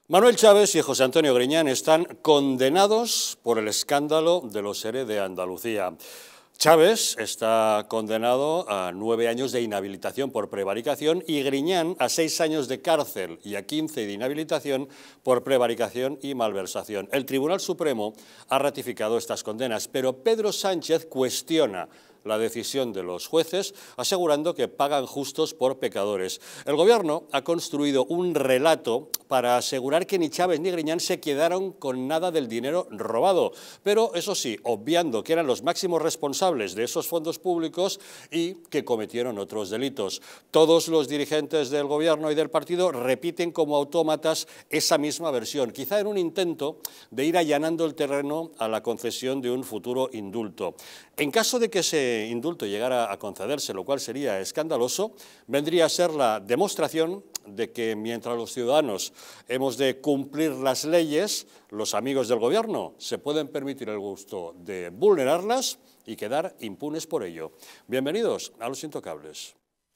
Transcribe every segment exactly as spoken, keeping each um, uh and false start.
Manuel Chávez y José Antonio Griñán están condenados por el escándalo de los ERE de Andalucía. Chávez está condenado a nueve años de inhabilitación por prevaricación y Griñán a seis años de cárcel y a quince de inhabilitación por prevaricación y malversación. El Tribunal Supremo ha ratificado estas condenas, pero Pedro Sánchez cuestiona la decisión de los jueces, asegurando que pagan justos por pecadores. El Gobierno ha construido un relato para asegurar que ni Chávez ni Griñán se quedaron con nada del dinero robado, pero eso sí, obviando que eran los máximos responsables de esos fondos públicos y que cometieron otros delitos. Todos los dirigentes del Gobierno y del partido repiten como autómatas esa misma versión, quizá en un intento de ir allanando el terreno a la concesión de un futuro indulto. En caso de que ese indulto llegara a concederse, lo cual sería escandaloso, vendría a ser la demostración de que mientras los ciudadanos hemos de cumplir las leyes, los amigos del Gobierno se pueden permitir el gusto de vulnerarlas y quedar impunes por ello. Bienvenidos a Los Intocables.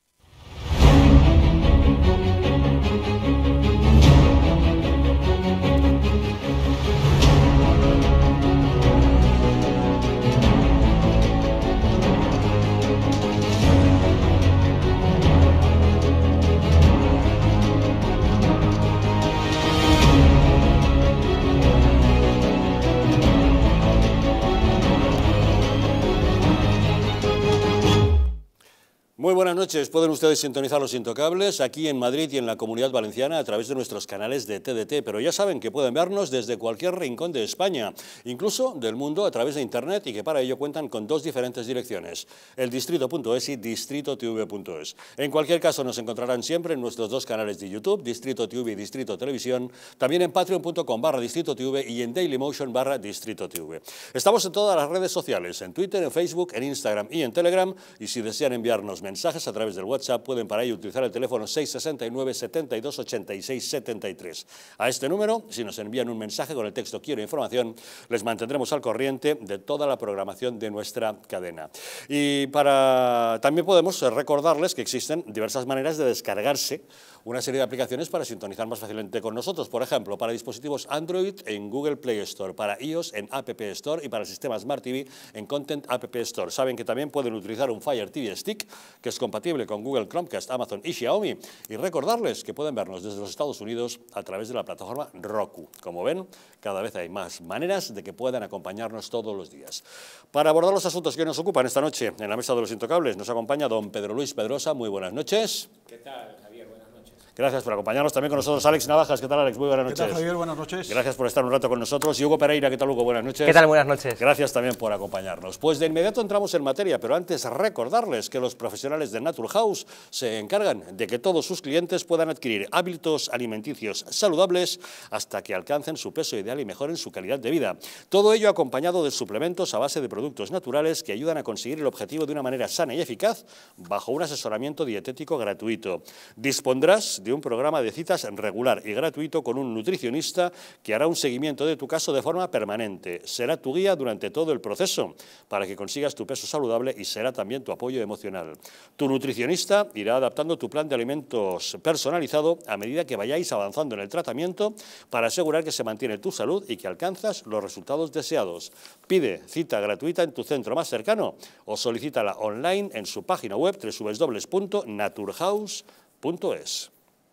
Muy buenas noches, pueden ustedes sintonizar Los Intocables aquí en Madrid y en la Comunidad Valenciana a través de nuestros canales de T D T, pero ya saben que pueden vernos desde cualquier rincón de España, incluso del mundo a través de Internet, y que para ello cuentan con dos diferentes direcciones, el distrito punto es y distrito T V punto es. En cualquier caso nos encontrarán siempre en nuestros dos canales de YouTube, Distrito T V y Distrito Televisión, también en patreon punto com barra distrito T V y en Dailymotion barra distrito T V. Estamos en todas las redes sociales, en Twitter, en Facebook, en Instagram y en Telegram, y si desean enviarnos mensajes mensajes a través del WhatsApp, pueden para ello utilizar el teléfono seis seis nueve, siete dos, ocho seis siete tres. A este número, si nos envían un mensaje con el texto "quiero información", les mantendremos al corriente de toda la programación de nuestra cadena. Y para también podemos recordarles que existen diversas maneras de descargarse una serie de aplicaciones para sintonizar más fácilmente con nosotros. Por ejemplo, para dispositivos Android en Google Play Store, para iOS en App Store y para el sistema Smart T V en Content App Store. Saben que también pueden utilizar un Fire T V Stick, que es compatible con Google Chromecast, Amazon y Xiaomi. Y recordarles que pueden vernos desde los Estados Unidos a través de la plataforma Roku. Como ven, cada vez hay más maneras de que puedan acompañarnos todos los días. Para abordar los asuntos que nos ocupan esta noche en la Mesa de los Intocables, nos acompaña don Pedro Luis Pedrosa. Muy buenas noches. ¿Qué tal, Javier? Buenas noches. Gracias por acompañarnos. También con nosotros Alex Navajas. ¿Qué tal, Alex? Muy buenas noches. ¿Qué tal, Javier? Buenas noches. Gracias por estar un rato con nosotros. Y Hugo Pereira. ¿Qué tal, Hugo? Buenas noches. ¿Qué tal? Buenas noches. Gracias también por acompañarnos. Pues de inmediato entramos en materia, pero antes recordarles que los profesionales de Naturhaus se encargan de que todos sus clientes puedan adquirir hábitos alimenticios saludables hasta que alcancen su peso ideal y mejoren su calidad de vida. Todo ello acompañado de suplementos a base de productos naturales que ayudan a conseguir el objetivo de una manera sana y eficaz bajo un asesoramiento dietético gratuito. Dispondrás de un programa de citas regular y gratuito con un nutricionista que hará un seguimiento de tu caso de forma permanente. Será tu guía durante todo el proceso para que consigas tu peso saludable y será también tu apoyo emocional. Tu nutricionista irá adaptando tu plan de alimentos personalizado a medida que vayáis avanzando en el tratamiento para asegurar que se mantiene tu salud y que alcanzas los resultados deseados. Pide cita gratuita en tu centro más cercano o solicítala online en su página web doble u doble u doble u punto naturhaus punto es.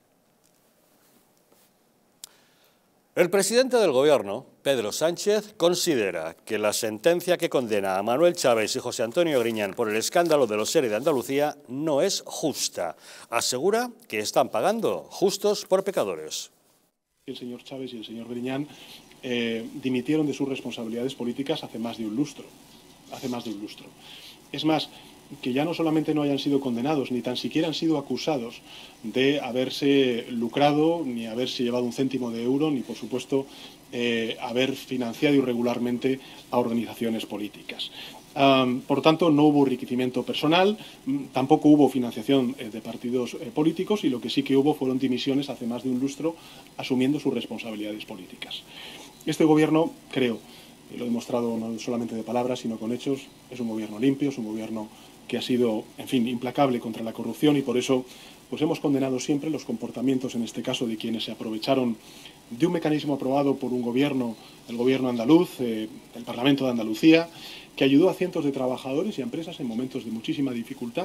El presidente del Gobierno, Pedro Sánchez, considera que la sentencia que condena a Manuel Chávez y José Antonio Griñán por el escándalo de los ERE de Andalucía no es justa. Asegura que están pagando justos por pecadores. El señor Chávez y el señor Griñán eh, dimitieron de sus responsabilidades políticas hace más de un lustro. Hace más de un lustro. Es más, que ya no solamente no hayan sido condenados, ni tan siquiera han sido acusados de haberse lucrado, ni haberse llevado un céntimo de euro, ni por supuesto eh, haber financiado irregularmente a organizaciones políticas. Um, por tanto, no hubo enriquecimiento personal, tampoco hubo financiación eh, de partidos eh, políticos, y lo que sí que hubo fueron dimisiones hace más de un lustro asumiendo sus responsabilidades políticas. Este gobierno, creo, y lo he demostrado no solamente de palabras sino con hechos, es un gobierno limpio, es un gobierno que ha sido, en fin, implacable contra la corrupción, y por eso pues hemos condenado siempre los comportamientos, en este caso, de quienes se aprovecharon de un mecanismo aprobado por un gobierno, el gobierno andaluz, eh, el Parlamento de Andalucía, que ayudó a cientos de trabajadores y a empresas en momentos de muchísima dificultad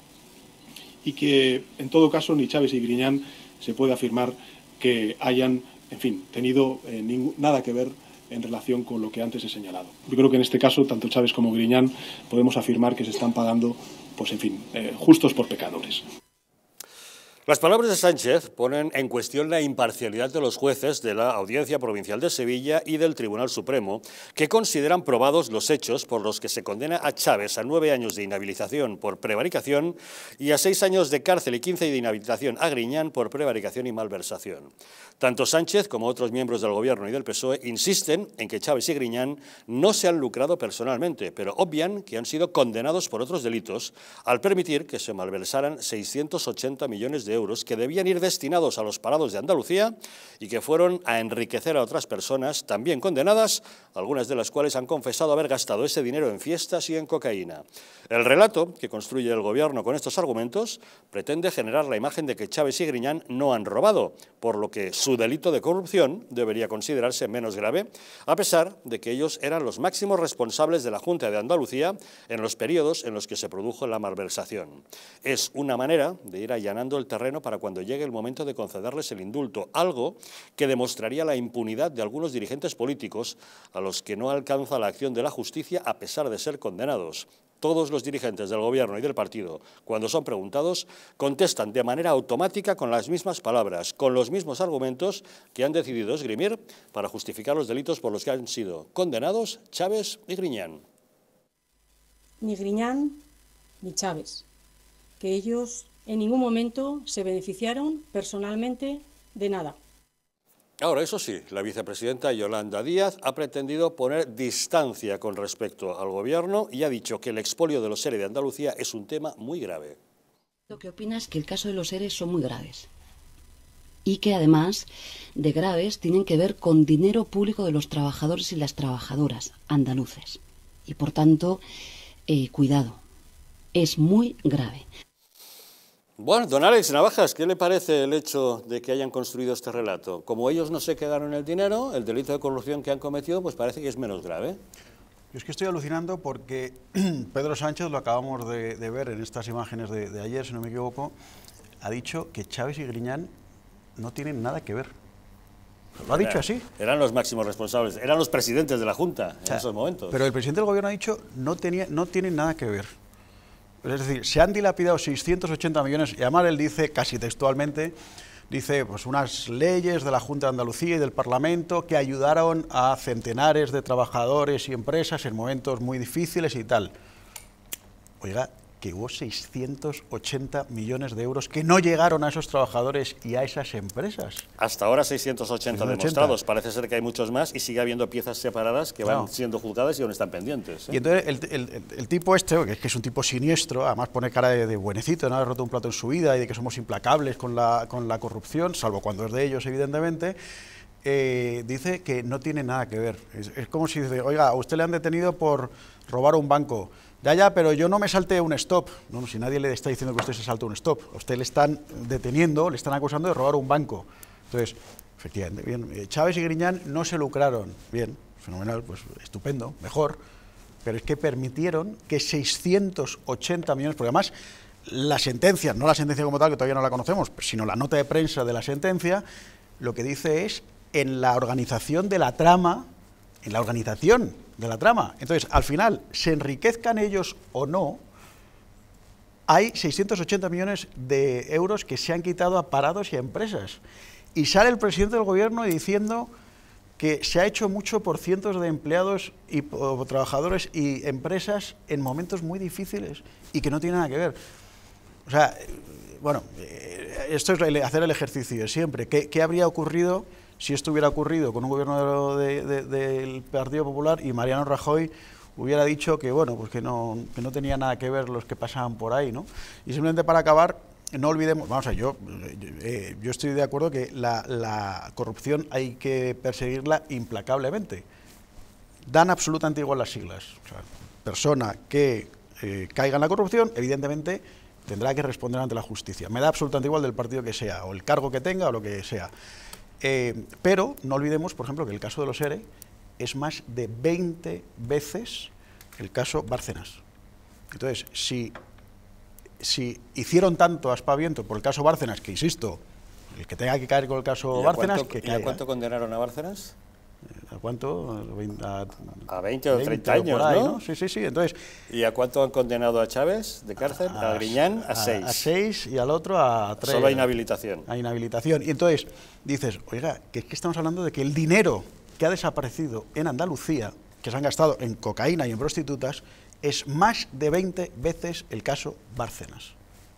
y que, en todo caso, ni Chaves y Griñán se puede afirmar que hayan, en fin, tenido eh, ningún, nada que ver en relación con lo que antes he señalado. Yo creo que en este caso, tanto Chaves como Griñán podemos afirmar que se están pagando, pues en fin, eh, justos por pecadores. Las palabras de Sánchez ponen en cuestión la imparcialidad de los jueces de la Audiencia Provincial de Sevilla y del Tribunal Supremo, que consideran probados los hechos por los que se condena a Chaves a nueve años de inhabilitación por prevaricación y a seis años de cárcel y quince de inhabilitación a Griñán por prevaricación y malversación. Tanto Sánchez como otros miembros del Gobierno y del P S O E insisten en que Chaves y Griñán no se han lucrado personalmente, pero obvian que han sido condenados por otros delitos al permitir que se malversaran seiscientos ochenta millones de euros que debían ir destinados a los parados de Andalucía y que fueron a enriquecer a otras personas también condenadas, algunas de las cuales han confesado haber gastado ese dinero en fiestas y en cocaína. El relato que construye el Gobierno con estos argumentos pretende generar la imagen de que Chaves y Griñán no han robado, por lo que su delito de corrupción debería considerarse menos grave, a pesar de que ellos eran los máximos responsables de la Junta de Andalucía en los periodos en los que se produjo la malversación. Es una manera de ir allanando el terreno para cuando llegue el momento de concederles el indulto, algo que demostraría la impunidad de algunos dirigentes políticos a los que no alcanza la acción de la justicia a pesar de ser condenados. Todos los dirigentes del Gobierno y del partido, cuando son preguntados, contestan de manera automática con las mismas palabras, con los mismos argumentos que han decidido esgrimir para justificar los delitos por los que han sido condenados Chaves y Griñán. Ni Griñán ni Chaves, que ellos en ningún momento se beneficiaron personalmente de nada. Ahora, eso sí, la vicepresidenta Yolanda Díaz ha pretendido poner distancia con respecto al Gobierno y ha dicho que el expolio de los ERE de Andalucía es un tema muy grave. Lo que opina es que el caso de los ERE son muy graves y que además de graves tienen que ver con dinero público de los trabajadores y las trabajadoras andaluces. Y por tanto, eh, cuidado, es muy grave. Bueno, don Alex Navajas, ¿qué le parece el hecho de que hayan construido este relato? Como ellos no se quedaron el dinero, el delito de corrupción que han cometido, pues parece que es menos grave. Yo es que estoy alucinando porque Pedro Sánchez, lo acabamos de, de ver en estas imágenes de, de ayer, si no me equivoco, ha dicho que Chaves y Griñán no tienen nada que ver. Lo ha dicho así. Eran los máximos responsables, eran los presidentes de la Junta en o sea, esos momentos. Pero el presidente del Gobierno ha dicho no, tenía, no tienen nada que ver. Es decir, se han dilapidado seiscientos ochenta millones, y además él dice, casi textualmente, dice, pues unas leyes de la Junta de Andalucía y del Parlamento que ayudaron a centenares de trabajadores y empresas en momentos muy difíciles y tal. Oiga, que hubo seiscientos ochenta millones de euros que no llegaron a esos trabajadores y a esas empresas. Hasta ahora seiscientos ochenta demostrados, parece ser que hay muchos más y sigue habiendo piezas separadas que claro. van siendo juzgadas y aún están pendientes. ¿eh? Y entonces el, el, el, el tipo este, que es, que es un tipo siniestro, además pone cara de, de buenecito, no ha roto un plato en su vida y de que somos implacables con la, con la corrupción, salvo cuando es de ellos, evidentemente, eh, dice que no tiene nada que ver. Es, es como si dice, oiga, a usted le han detenido por robar un banco. Ya, ya, pero yo no me salté un stop. No, no, si nadie le está diciendo que usted se saltó un stop. A usted le están deteniendo, le están acusando de robar un banco. Entonces, efectivamente, bien, Chaves y Griñán no se lucraron. Bien, fenomenal, pues estupendo, mejor. Pero es que permitieron que seiscientos ochenta millones, porque además la sentencia, no la sentencia como tal, que todavía no la conocemos, sino la nota de prensa de la sentencia, lo que dice es en la organización de la trama, en la organización de la trama. Entonces, al final, se enriquezcan ellos o no, hay seiscientos ochenta millones de euros que se han quitado a parados y a empresas. Y sale el presidente del Gobierno diciendo que se ha hecho mucho por cientos de empleados y o, trabajadores y empresas en momentos muy difíciles y que no tiene nada que ver. O sea, bueno, esto es hacer el ejercicio de siempre. ¿Qué, qué habría ocurrido si esto hubiera ocurrido con un gobierno de, de, de, del Partido Popular y Mariano Rajoy hubiera dicho que, bueno, pues que no, que no tenía nada que ver los que pasaban por ahí, ¿no? Y simplemente para acabar, no olvidemos, vamos a ver, yo, eh, yo estoy de acuerdo que la, la corrupción hay que perseguirla implacablemente. Dan absolutamente igual las siglas. O sea, persona que eh, caiga en la corrupción, evidentemente tendrá que responder ante la justicia. Me da absolutamente igual del partido que sea, o el cargo que tenga, o lo que sea. Eh, pero no olvidemos, por ejemplo, que el caso de los ERE es más de veinte veces el caso Bárcenas. Entonces, si, si hicieron tanto aspaviento por el caso Bárcenas, que insisto, el que tenga que caer con el caso Bárcenas, que caiga. ¿Y a cuánto condenaron a Bárcenas? ¿A cuánto? A, a veinte o treinta años, ahí, ¿no? Sí, sí, sí. Entonces, ¿y a cuánto han condenado a Chávez de cárcel? A, a Griñán a, a seis. A seis y al otro a tres. Solo a inhabilitación. A inhabilitación. Y entonces dices, oiga, que es que estamos hablando de que el dinero que ha desaparecido en Andalucía, que se han gastado en cocaína y en prostitutas, es más de veinte veces el caso Bárcenas.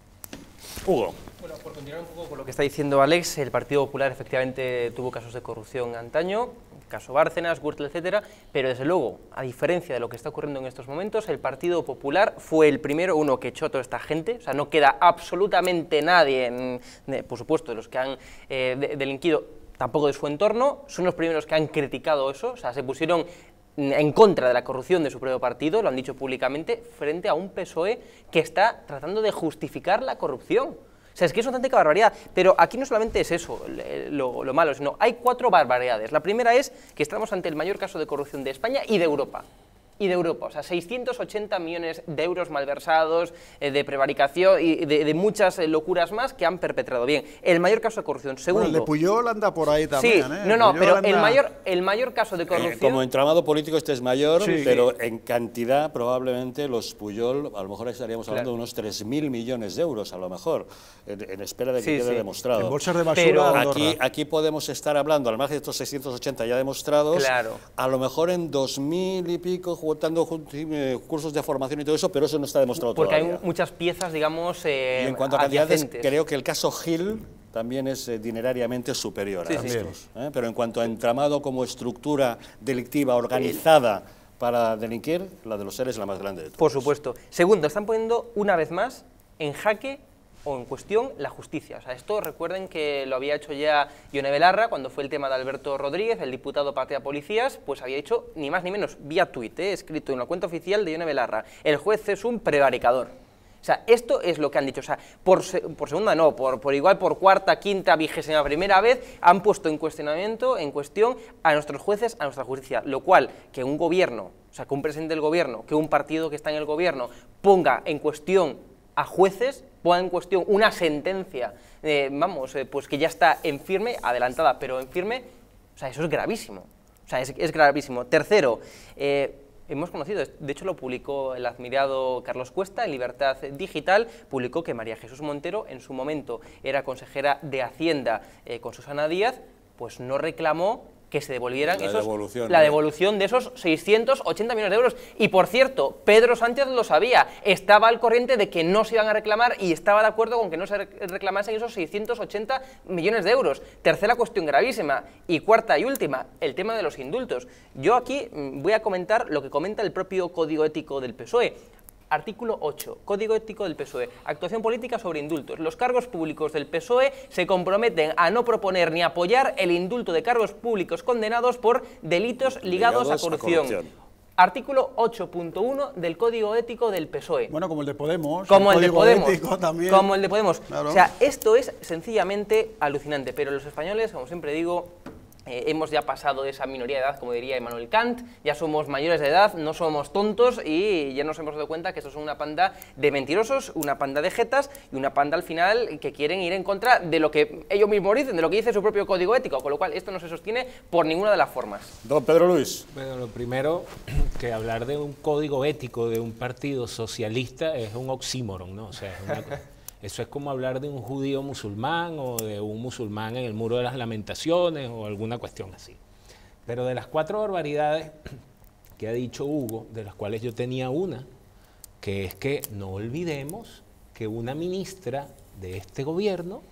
Hugo. Bueno, por continuar un poco con lo que está diciendo Alex, el Partido Popular efectivamente tuvo casos de corrupción antaño, caso Bárcenas, Gürtel, etcétera, pero desde luego, a diferencia de lo que está ocurriendo en estos momentos, el Partido Popular fue el primero, uno, que echó a toda esta gente, o sea, no queda absolutamente nadie, en, de, por supuesto, de los que han eh, de, delinquido, tampoco de su entorno, son los primeros que han criticado eso, o sea, se pusieron en contra de la corrupción de su propio partido, lo han dicho públicamente, frente a un P S O E que está tratando de justificar la corrupción. O sea, es que es una auténtica barbaridad, pero aquí no solamente es eso lo, lo malo, sino hay cuatro barbaridades. La primera es que estamos ante el mayor caso de corrupción de España y de Europa. Y de Europa, o sea, seiscientos ochenta millones de euros malversados, eh, de prevaricación y de, de muchas eh, locuras más que han perpetrado. Bien, el mayor caso de corrupción. Segundo, bueno, el de Puyol anda por ahí también, sí, ¿eh? no, no, Puyol pero anda... el mayor, el mayor caso de corrupción... Eh, como entramado político este es mayor, sí, pero en cantidad probablemente los Puyol, a lo mejor estaríamos hablando claro. de unos tres mil millones de euros, a lo mejor, en, en espera de que sí, quede sí. demostrado. En bolsas de basura, pero aquí, aquí podemos estar hablando, al margen de estos seiscientos ochenta ya demostrados, claro. a lo mejor en dos mil y pico, juntando cursos de formación y todo eso, pero eso no está demostrado Porque todavía. hay muchas piezas, digamos, eh, y en cuanto a cantidades, adyacentes. creo que el caso Gil también es eh, dinerariamente superior sí, a sí. estos. ¿eh? Pero en cuanto a entramado como estructura delictiva organizada para delinquir, la de los seres es la más grande de todas. Por supuesto. Segundo, están poniendo una vez más en jaque o en cuestión la justicia. O sea, esto recuerden que lo había hecho ya Ione Belarra cuando fue el tema de Alberto Rodríguez, el diputado Patea Policías, pues había hecho ni más ni menos vía tuit, eh, escrito en la cuenta oficial de Ione Belarra: el juez es un prevaricador. O sea, esto es lo que han dicho. O sea, por, se, por segunda no, por, por igual por cuarta, quinta, vigésima primera vez han puesto en cuestionamiento, en cuestión a nuestros jueces, a nuestra justicia, lo cual que un gobierno, o sea, que un presidente del gobierno, que un partido que está en el gobierno ponga en cuestión a jueces, ponga en cuestión una sentencia, eh, vamos, eh, pues que ya está en firme, adelantada, pero en firme, o sea, eso es gravísimo. O sea, es, es gravísimo. Tercero, eh, hemos conocido, de hecho lo publicó el admirado Carlos Cuesta en Libertad Digital, publicó que María Jesús Montero, en su momento era consejera de Hacienda eh, con Susana Díaz, pues no reclamó que se devolvieran la esos, devolución, la ¿no? devolución de esos seiscientos ochenta millones de euros. Y por cierto, Pedro Sánchez lo sabía, estaba al corriente de que no se iban a reclamar y estaba de acuerdo con que no se reclamasen esos seiscientos ochenta millones de euros. Tercera cuestión gravísima. Y cuarta y última, el tema de los indultos. Yo aquí voy a comentar lo que comenta el propio Código Ético del P S O E. Artículo ocho, Código Ético del P S O E. Actuación política sobre indultos. Los cargos públicos del P S O E se comprometen a no proponer ni apoyar el indulto de cargos públicos condenados por delitos ligados, ligados a, corrupción. a corrupción. Artículo ocho punto uno del Código Ético del P S O E. Bueno, como el de Podemos. Como el, el de Podemos. Ético también. Como el de Podemos. Claro. O sea, esto es sencillamente alucinante, pero los españoles, como siempre digo, Eh, hemos ya pasado de esa minoría de edad, como diría Immanuel Kant, ya somos mayores de edad, no somos tontos y ya nos hemos dado cuenta que esto es una panda de mentirosos, una panda de jetas y una panda al final que quieren ir en contra de lo que ellos mismos dicen, de lo que dice su propio código ético, con lo cual esto no se sostiene por ninguna de las formas. Don Pedro Luis. Bueno, lo primero, que hablar de un código ético de un partido socialista es un oxímoron, ¿no? O sea, es una cosa. Eso es como hablar de un judío musulmán o de un musulmán en el Muro de las Lamentaciones o alguna cuestión así. Pero de las cuatro barbaridades que ha dicho Hugo, de las cuales yo tenía una, que es que no olvidemos que una ministra de este gobierno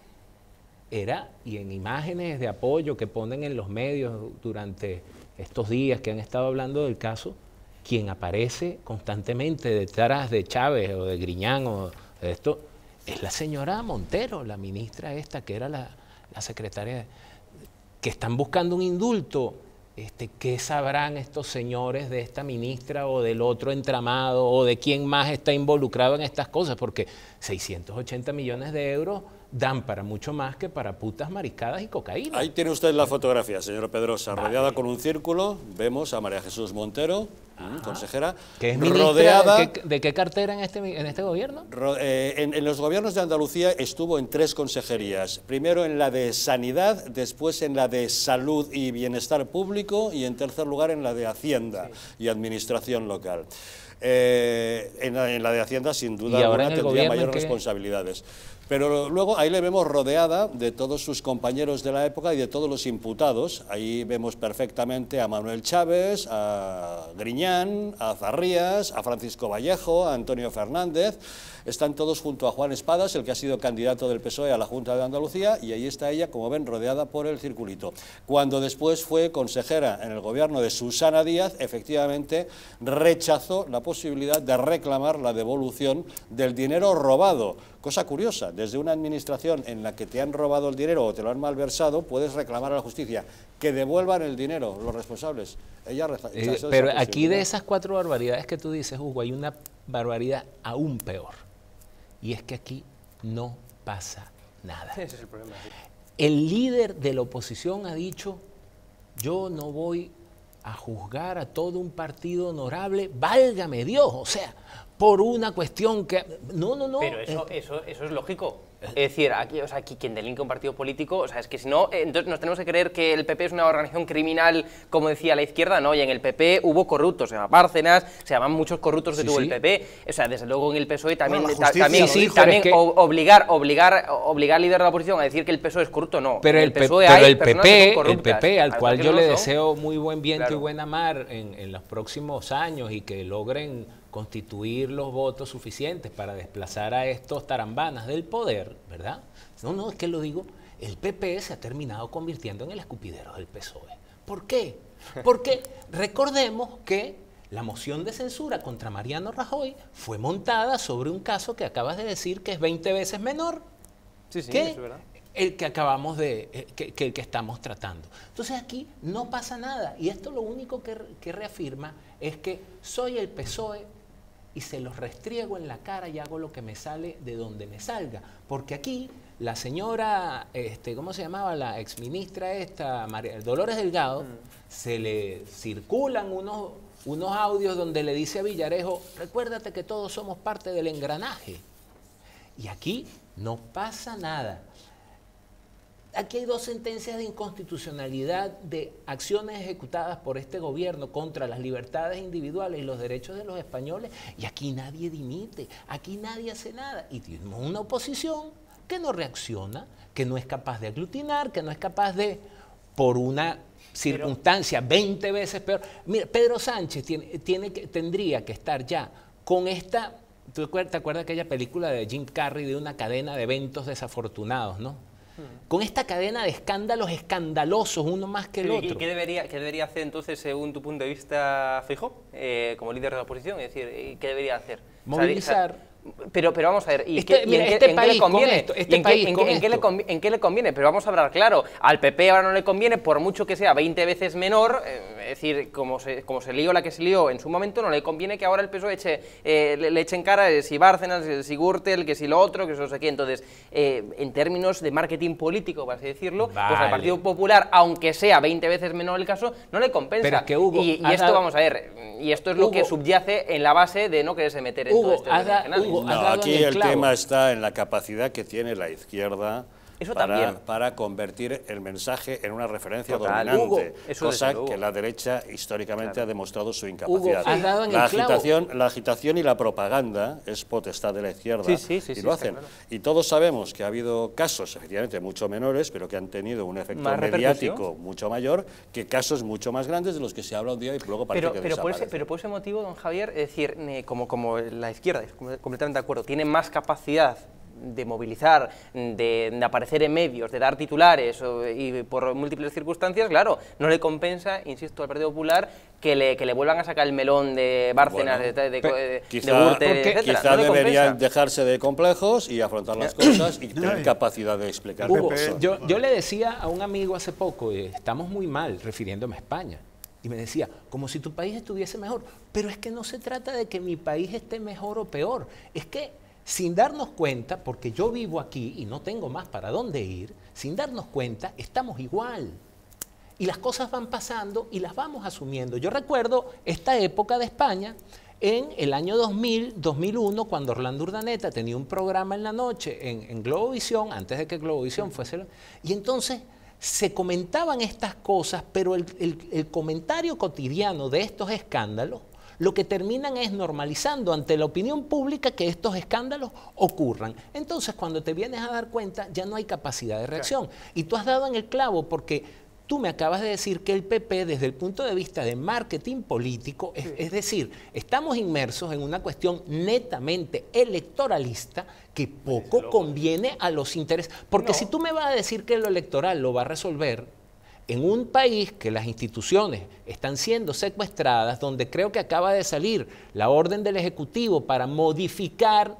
era, y en imágenes de apoyo que ponen en los medios durante estos días que han estado hablando del caso, quien aparece constantemente detrás de Chávez o de Griñán o de esto, es la señora Montero, la ministra esta, que era la, la secretaria, que están buscando un indulto Este, ¿qué sabrán estos señores de esta ministra o del otro entramado o de quién más está involucrado en estas cosas? Porque seiscientos ochenta millones de euros dan para mucho más que para putas, mariscadas y cocaína. Ahí tiene usted la fotografía, señor Pedrosa, vale. rodeada con un círculo. Vemos a María Jesús Montero, Ajá. consejera, que es ministra, rodeada... ¿de qué, de qué cartera en este, en este gobierno? Ro, eh, en, en los gobiernos de Andalucía estuvo en tres consejerías. Primero en la de Sanidad, después en la de Salud y Bienestar Público y en tercer lugar en la de Hacienda sí. y Administración Local. Eh, en, la, en la de Hacienda, sin duda alguna, tendría mayores responsabilidades. Pero luego ahí le vemos rodeada de todos sus compañeros de la época y de todos los imputados. Ahí vemos perfectamente a Manuel Chávez, a Griñán, a Zarrías, a Francisco Vallejo, a Antonio Fernández. Están todos junto a Juan Espadas, el que ha sido candidato del P S O E a la Junta de Andalucía, y ahí está ella, como ven, rodeada por el circulito. Cuando después fue consejera en el gobierno de Susana Díaz, efectivamente rechazó la posibilidad de reclamar la devolución del dinero robado. Cosa curiosa, desde una administración en la que te han robado el dinero o te lo han malversado, puedes reclamar a la justicia que devuelvan el dinero los responsables. Ella rechazó eh, esa Pero aquí de esas cuatro barbaridades que tú dices, Hugo, hay una barbaridad aún peor. Y es que aquí no pasa nada. Ese es el problema. Sí. El líder de la oposición ha dicho, yo no voy a juzgar a todo un partido honorable, válgame Dios, o sea, por una cuestión que... No, no, no. Pero eso, eh, eso, eso es lógico. Es decir, aquí, o sea, aquí quien delinque un partido político, o sea, es que si no, entonces nos tenemos que creer que el P P es una organización criminal, como decía la izquierda, no, y en el P P hubo corruptos, se llama Bárcenas, se llaman muchos corruptos que sí, tuvo sí. el P P, o sea, desde luego en el P S O E también, bueno, ta también, sí, sí, también es que... obligar, obligar, obligar al líder de la oposición a decir que el P S O E es corrupto, no. Pero el, el P S O E pero hay el P P, el P P, al cual yo no le son. deseo muy buen viento claro. y buena mar en, en los próximos años y que logren constituir los votos suficientes para desplazar a estos tarambanas del poder, ¿verdad? No, no, es que lo digo, el P P se ha terminado convirtiendo en el escupidero del P S O E. ¿Por qué? Porque recordemos que la moción de censura contra Mariano Rajoy fue montada sobre un caso que acabas de decir que es veinte veces menor sí, sí, que eso es verdad. el que acabamos de, que, que el que estamos tratando. Entonces aquí no pasa nada y esto lo único que, que reafirma es que soy el P S O E y se los restriego en la cara y hago lo que me sale de donde me salga. Porque aquí la señora, este, ¿cómo se llamaba? La exministra esta, María Dolores Delgado, mm. se le circulan unos, unos audios donde le dice a Villarejo, recuérdate que todos somos parte del engranaje. Y aquí no pasa nada. Aquí hay dos sentencias de inconstitucionalidad de acciones ejecutadas por este gobierno contra las libertades individuales y los derechos de los españoles y aquí nadie dimite, aquí nadie hace nada y tenemos una oposición que no reacciona, que no es capaz de aglutinar, que no es capaz de, por una circunstancia veinte veces peor. Mira, Pedro Sánchez tiene, tiene que, tendría que estar ya con esta, ¿tú te acuerdas aquella película de Jim Carrey de una cadena de eventos desafortunados, no? Con esta cadena de escándalos escandalosos, uno más que el otro. ¿Y qué debería, qué debería hacer entonces, según tu punto de vista, Feijóo, eh, como líder de la oposición? Es decir, ¿qué debería hacer? Movilizar. O sea, Pero, pero vamos a ver, ¿y este, qué, mira, y en, este qué, país en qué le conviene? Con esto, este ¿En, país qué, en, con qué, en, qué le conviene, ¿En qué le conviene? Pero vamos a hablar claro, al P P ahora no le conviene, por mucho que sea veinte veces menor, eh, es decir, como se, como se lió la que se lió en su momento, no le conviene que ahora el P S O E eche, eh, le, le echen cara eh, si Bárcenas, eh, si Gürtel, que si lo otro, que eso no sé qué. Entonces, eh, en términos de marketing político, por así decirlo, vale. pues al Partido Popular, aunque sea veinte veces menor el caso, no le compensa. Pero es que, Hugo, y, y esto, dado... vamos a ver, y esto es Hugo, lo que subyace en la base de no quererse meter en Hugo, todo esto. Da, Hugo, no, aquí el, el tema está en la capacidad que tiene la izquierda eso para, para convertir el mensaje en una referencia Total. dominante, Hugo, eso cosa que la derecha históricamente claro. ha demostrado su incapacidad. Hugo, has dado en la, el clavo. agitación, la agitación y la propaganda es potestad de la izquierda sí, sí, sí, y sí, lo sí, hacen. claro. Y todos sabemos que ha habido casos, efectivamente, mucho menores, pero que han tenido un efecto ¿Más mediático mucho mayor que casos mucho más grandes de los que se habla un día y luego parece pero, que pero por ese, desaparece. Pero por ese motivo, don Javier, es decir, eh, como, como la izquierda, es completamente de acuerdo, tiene más capacidad de movilizar, de, de aparecer en medios, de dar titulares o, y por múltiples circunstancias, claro, no le compensa, insisto, al Partido Popular que le, que le vuelvan a sacar el melón de Bárcenas, bueno, de, de, de, de, quizá, de Gürtel, etcétera. Quizá no deberían dejarse de complejos y afrontar las cosas y tener capacidad de explicar. Hugo, yo, yo le decía a un amigo hace poco, eh, estamos muy mal, refiriéndome a España, Y me decía, como si tu país estuviese mejor. Pero es que no se trata de que mi país esté mejor o peor. Es que sin darnos cuenta, porque yo vivo aquí y no tengo más para dónde ir, sin darnos cuenta, estamos igual. Y las cosas van pasando y las vamos asumiendo. Yo recuerdo esta época de España en el año dos mil, dos mil uno, cuando Orlando Urdaneta tenía un programa en la noche en, en Globovisión, antes de que Globovisión fuese... Y entonces se comentaban estas cosas, pero el, el, el comentario cotidiano de estos escándalos lo que terminan es normalizando ante la opinión pública que estos escándalos ocurran. Entonces, cuando te vienes a dar cuenta, ya no hay capacidad de reacción. Claro. Y tú has dado en el clavo, porque tú me acabas de decir que el P P, desde el punto de vista de marketing político, es, es decir, estamos inmersos en una cuestión netamente electoralista que poco conviene a los intereses. Porque no. Si tú me vas a decir que lo electoral lo va a resolver en un país que las instituciones están siendo secuestradas, donde creo que acaba de salir la orden del Ejecutivo para modificar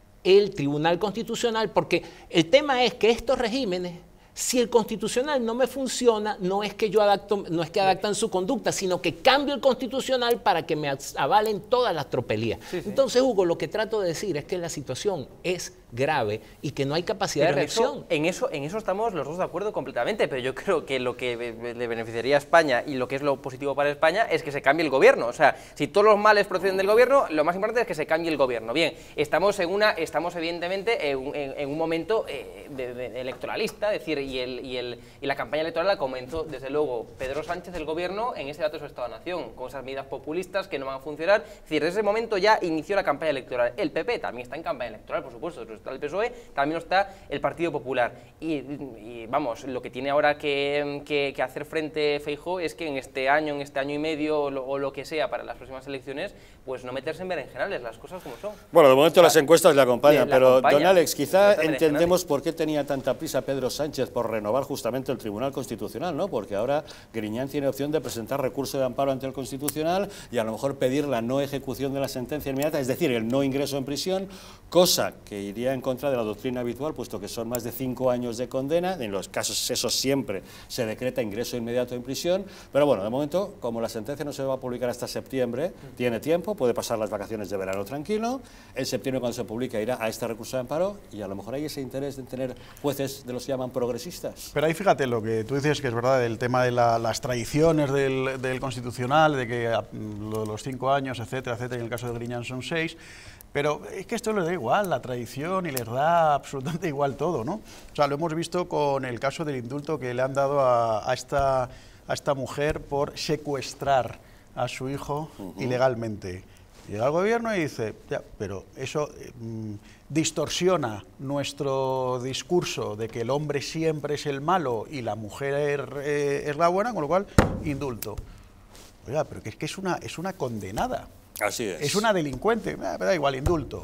el Tribunal Constitucional, porque el tema es que estos regímenes, si el Constitucional no me funciona, no es que yo adapto, no es que adaptan su conducta, sino que cambio el Constitucional para que me avalen todas las tropelías. Sí, sí. Entonces, Hugo, lo que trato de decir es que la situación es grave y que no hay capacidad pero de reacción. Eso, en, eso, en eso estamos los dos de acuerdo completamente, pero yo creo que lo que le beneficiaría a España y lo que es lo positivo para España es que se cambie el gobierno. O sea, si todos los males proceden del gobierno, lo más importante es que se cambie el gobierno. Bien, estamos en una, estamos evidentemente en, en, en un momento eh, de, de electoralista, es decir, y, el, y, el, y la campaña electoral la comenzó, desde luego, Pedro Sánchez, el gobierno, en ese dato de su Estado-Nación, con esas medidas populistas que no van a funcionar. Es decir, desde ese momento ya inició la campaña electoral. El P P también está en campaña electoral, por supuesto, está el P S O E, también está el Partido Popular. Y, y vamos, lo que tiene ahora que, que, que hacer frente Feijóo es que en este año, en este año y medio, o lo, o lo que sea para las próximas elecciones, pues no meterse en berenjenales, las cosas como son. Bueno, de momento o sea, las encuestas le acompañan, le pero acompaña, don Alex, quizá entendemos por qué tenía tanta prisa Pedro Sánchez por renovar justamente el Tribunal Constitucional, ¿no? Porque ahora Griñán tiene opción de presentar recurso de amparo ante el Constitucional y a lo mejor pedir la no ejecución de la sentencia inmediata, es decir, el no ingreso en prisión, cosa que iría en contra de la doctrina habitual, puesto que son más de cinco años de condena. En los casos esos siempre se decreta ingreso inmediato en prisión, pero bueno, de momento, como la sentencia no se va a publicar hasta septiembre, tiene tiempo, puede pasar las vacaciones de verano tranquilo, en septiembre cuando se publica irá a este recurso de amparo y a lo mejor hay ese interés de tener jueces de los que llaman progresistas. Pero ahí fíjate lo que tú dices, que es verdad, el tema de la, las tradiciones del, del Constitucional, de que a, lo, los cinco años, etcétera, etcétera, y en el caso de Griñán son seis. Pero es que esto les da igual, la tradición, y les da absolutamente igual todo, ¿no? O sea, lo hemos visto con el caso del indulto que le han dado a, a, esta, a esta mujer por secuestrar a su hijo uh-huh. ilegalmente. Llega al gobierno y dice, ya, pero eso mm, distorsiona nuestro discurso de que el hombre siempre es el malo y la mujer eh, es la buena, con lo cual, indulto. Oiga, pero que es que es una, es una condenada. Así es. Es una delincuente, me da igual, indulto.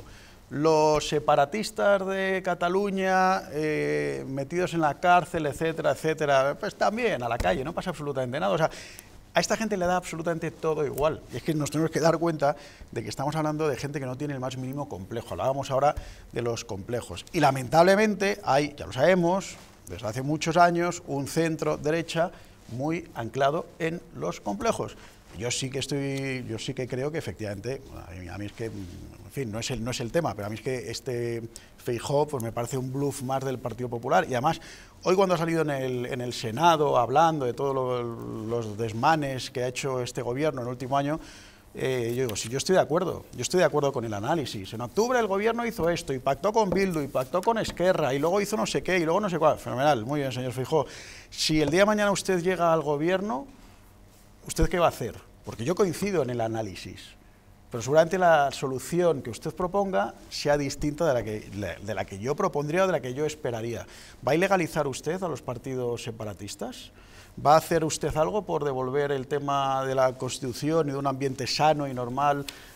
Los separatistas de Cataluña eh, metidos en la cárcel, etcétera, etcétera, pues también a la calle, no pasa absolutamente nada. O sea, a esta gente le da absolutamente todo igual. Y es que nos tenemos que dar cuenta de que estamos hablando de gente que no tiene el más mínimo complejo. Hablábamos ahora de los complejos. Y lamentablemente hay, ya lo sabemos, desde hace muchos años, un centro derecha muy anclado en los complejos. Yo sí que estoy, yo sí que creo que efectivamente, a mí es que, en fin, no es el, no es el tema, pero a mí es que este Feijóo pues me parece un bluff más del Partido Popular. Y además, hoy cuando ha salido en el, en el Senado hablando de todos lo, los desmanes que ha hecho este gobierno en el último año, eh, yo digo, sí, yo estoy de acuerdo, yo estoy de acuerdo con el análisis. En octubre el gobierno hizo esto, y pactó con Bildu, y pactó con Esquerra, y luego hizo no sé qué, y luego no sé cuál. Fenomenal, muy bien, señor Feijóo. Si el día de mañana usted llega al gobierno, ¿usted qué va a hacer? Porque yo coincido en el análisis, pero seguramente la solución que usted proponga sea distinta de la que, de la que yo propondría o de la que yo esperaría. ¿Va a ilegalizar usted a los partidos separatistas? ¿Va a hacer usted algo por devolver el tema de la Constitución y de un ambiente sano y normal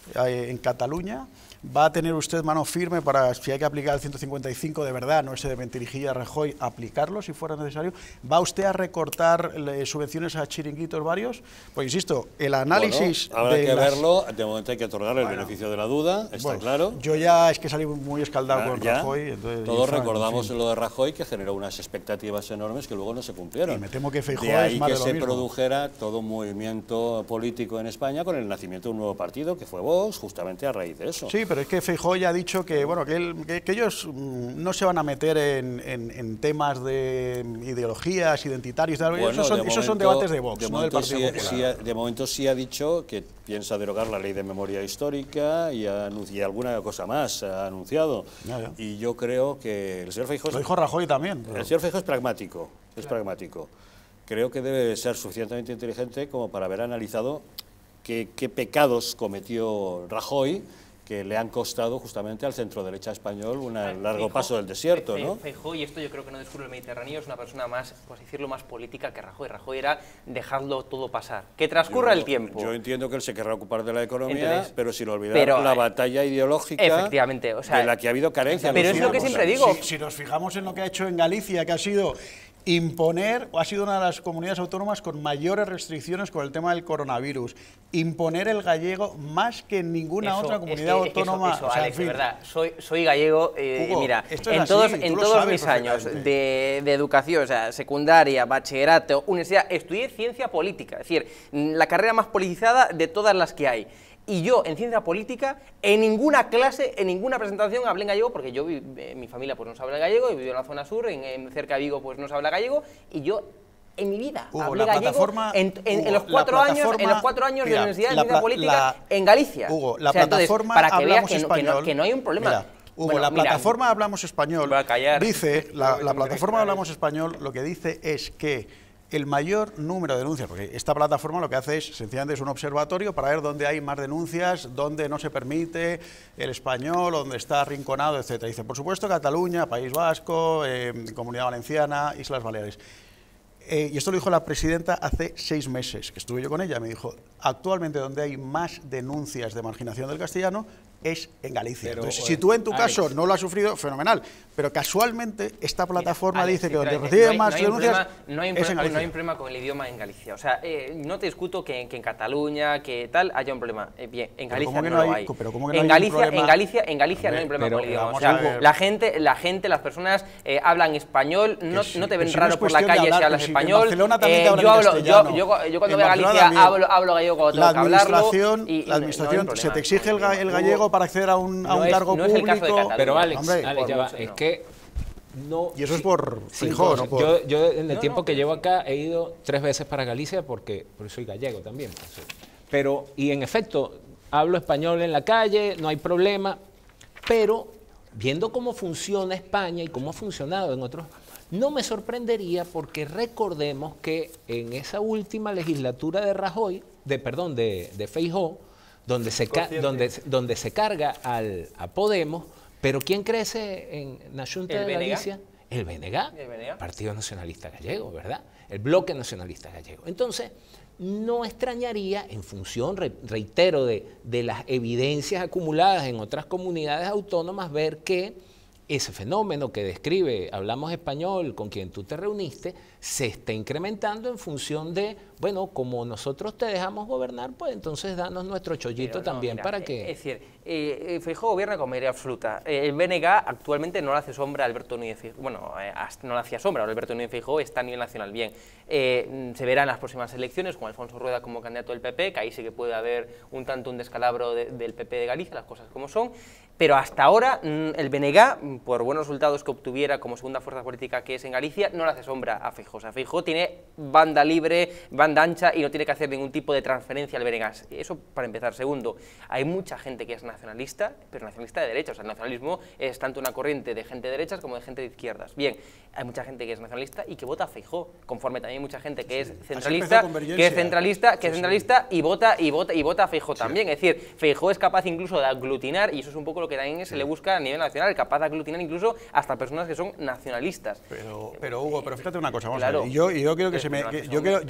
eh, en Cataluña. ¿Va a tener usted mano firme para, si hay que aplicar el ciento cincuenta y cinco de verdad, no ese de mentirijilla Rajoy, aplicarlo si fuera necesario? ¿Va usted a recortar eh, subvenciones a chiringuitos varios? Pues insisto, el análisis... Bueno, habrá de que las... verlo, de momento hay que otorgarle bueno, el beneficio de la duda, está bueno, claro. Yo ya es que salí muy escaldado ya, con ya. Rajoy. Entonces, Todos ya, recordamos en fin. lo de Rajoy, que generó unas expectativas enormes que luego no se cumplieron. Y me temo que Feijóo de ahí es más que de lo se mismo. produjera todo un movimiento político en España con el nacimiento de un nuevo partido, que fue Vox, justamente a raíz de eso. Sí, pero es que Feijóo ya ha dicho que, bueno, que, él, que, que ellos mmm, no se van a meter en, en, en temas de ideologías, identitarios, tal. Bueno, esos, son, de esos momento, son debates de Vox, de no del momento Partido sí, Popular. sí, de momento sí ha dicho que piensa derogar la ley de memoria histórica y, y alguna cosa más ha anunciado. Ya, ya. Y yo creo que el señor Feijóo... Lo dijo Rajoy también. Pero... El señor Feijóo es pragmático, es claro. pragmático. Creo que debe ser suficientemente inteligente como para haber analizado qué, qué pecados cometió Rajoy, que le han costado justamente al centro derecha español un largo Feijóo, paso del desierto, Fe, ¿no? Feijóo, y esto yo creo que no descubre el Mediterráneo, es una persona más, pues decirlo, más política que Rajoy. Rajoy era dejarlo todo pasar, que transcurra yo, el tiempo. Yo entiendo que él se querrá ocupar de la economía, Entonces, pero sin olvidar pero, la batalla ideológica efectivamente, o sea, de la que ha habido carencia. Pero es lo que siempre digo. Si, si nos fijamos en lo que ha hecho en Galicia, que ha sido imponer, o ha sido una de las comunidades autónomas con mayores restricciones con el tema del coronavirus, imponer el gallego más que en ninguna eso, otra comunidad es que, autónoma. Eso, eso, o sea, Alex, en fin. de verdad, soy, soy gallego, eh, Hugo, mira, en así, todos, en todos mis años de, de educación, o sea, secundaria, bachillerato, universidad, estudié ciencia política, es decir, la carrera más politizada de todas las que hay. Y yo, en ciencia política, en ninguna clase, en ninguna presentación hablé en gallego, porque yo, eh, mi familia pues no se habla gallego, y vivo en la zona sur, en, en cerca de Vigo pues no se habla gallego, y yo en mi vida Hugo, hablé la gallego en, en, Hugo, en los cuatro años, en los cuatro años mira, de universidad de ciencia política la, en Galicia. Hugo, la o sea, plataforma entonces, para que veas Hablamos que no, Español, que, no, que no hay un problema. Mira, Hugo, bueno, la mira, plataforma Hablamos Español dice, la, la plataforma que Hablamos Español lo que dice es que el mayor número de denuncias, porque esta plataforma lo que hace es, sencillamente, es un observatorio para ver dónde hay más denuncias, dónde no se permite el español, dónde está arrinconado, etcétera. Dice, por supuesto, Cataluña, País Vasco, eh, Comunidad Valenciana, Islas Baleares. Eh, y esto lo dijo la presidenta hace seis meses, que estuve yo con ella, me dijo, actualmente donde hay más denuncias de marginación del castellano es en Galicia. Pero, Entonces, si tú en tu Alex, caso no lo has sufrido, fenomenal, pero casualmente esta plataforma mira, Alex, dice que donde recibe no hay, más no denuncias problema, no, hay es en Galicia. No hay un problema con el idioma en Galicia, o sea, eh, no te discuto que, que en Cataluña, que tal, haya un problema, eh, bien, en Galicia no, no lo hay, pero ¿cómo que no en, hay Galicia, un problema? en Galicia, en Galicia Hombre, no hay un problema pero, con el idioma, o sea, la gente, la gente, las personas eh, hablan español, no, sí, no te ven si raro no por la calle hablar, si hablas si español, eh, yo, hablo, yo, yo, yo cuando voy a Galicia hablo, hablo gallego cuando tengo que hablarlo. Y, la administración no se te exige el, el gallego para acceder a un, a un es, cargo no público. Es el caso de Cataluña. Pero Alex, Hombre, Alex ya va, mucho, es no. que no... Y eso sí, es por Feijóo, no por... Yo, yo en el no, tiempo no, que pero llevo sí. acá he ido tres veces para Galicia porque, porque soy gallego también. Pues, pero, y en efecto, hablo español en la calle, no hay problema, pero viendo cómo funciona España y cómo ha funcionado en otros... No me sorprendería porque recordemos que en esa última legislatura de Rajoy, de perdón, de, de Feijóo, donde se, ca donde, donde se carga al, a Podemos, pero ¿quién crece en la Junta de Galicia? El B N G, el Partido Nacionalista Gallego, ¿verdad? El Bloque Nacionalista Gallego. Entonces, no extrañaría, en función, re, reitero, de, de las evidencias acumuladas en otras comunidades autónomas, ver que ese fenómeno que describe Hablamos Español, con quien tú te reuniste, se está incrementando en función de, bueno, como nosotros te dejamos gobernar, pues entonces danos nuestro chollito no, también mira, para que... Es decir, eh, Feijóo gobierna con mayoría absoluta. Eh, el B N G actualmente no le hace sombra a Alberto Núñez Feijóo. Bueno, eh, no le hacía sombra, Alberto Núñez Feijóo está a nivel nacional bien. Eh, se verá en las próximas elecciones con Alfonso Rueda como candidato del P P, que ahí sí que puede haber un tanto un descalabro de, del P P de Galicia, las cosas como son. Pero hasta ahora el B N G, por buenos resultados que obtuviera como segunda fuerza política que es en Galicia, no le hace sombra a Feijóo. O sea, Feijóo tiene banda libre, banda ancha y no tiene que hacer ningún tipo de transferencia al B N G. Eso para empezar. Segundo, hay mucha gente que es nacionalista, pero nacionalista de derecha. O sea, el nacionalismo es tanto una corriente de gente de derechas como de gente de izquierdas. Bien, hay mucha gente que es nacionalista y que vota a Feijóo, conforme también hay mucha gente que es centralista, que es centralista, que es centralista y vota y vota y vota a Feijóo sí. también. Es decir, Feijóo es capaz incluso de aglutinar, y eso es un poco lo que también se le busca a nivel nacional, capaz de aglutinar incluso hasta personas que son nacionalistas. Pero, pero Hugo, pero fíjate una cosa, vamos claro, a ver, y yo, y yo quiero que se me, que, yo quiero, yo quiero que se me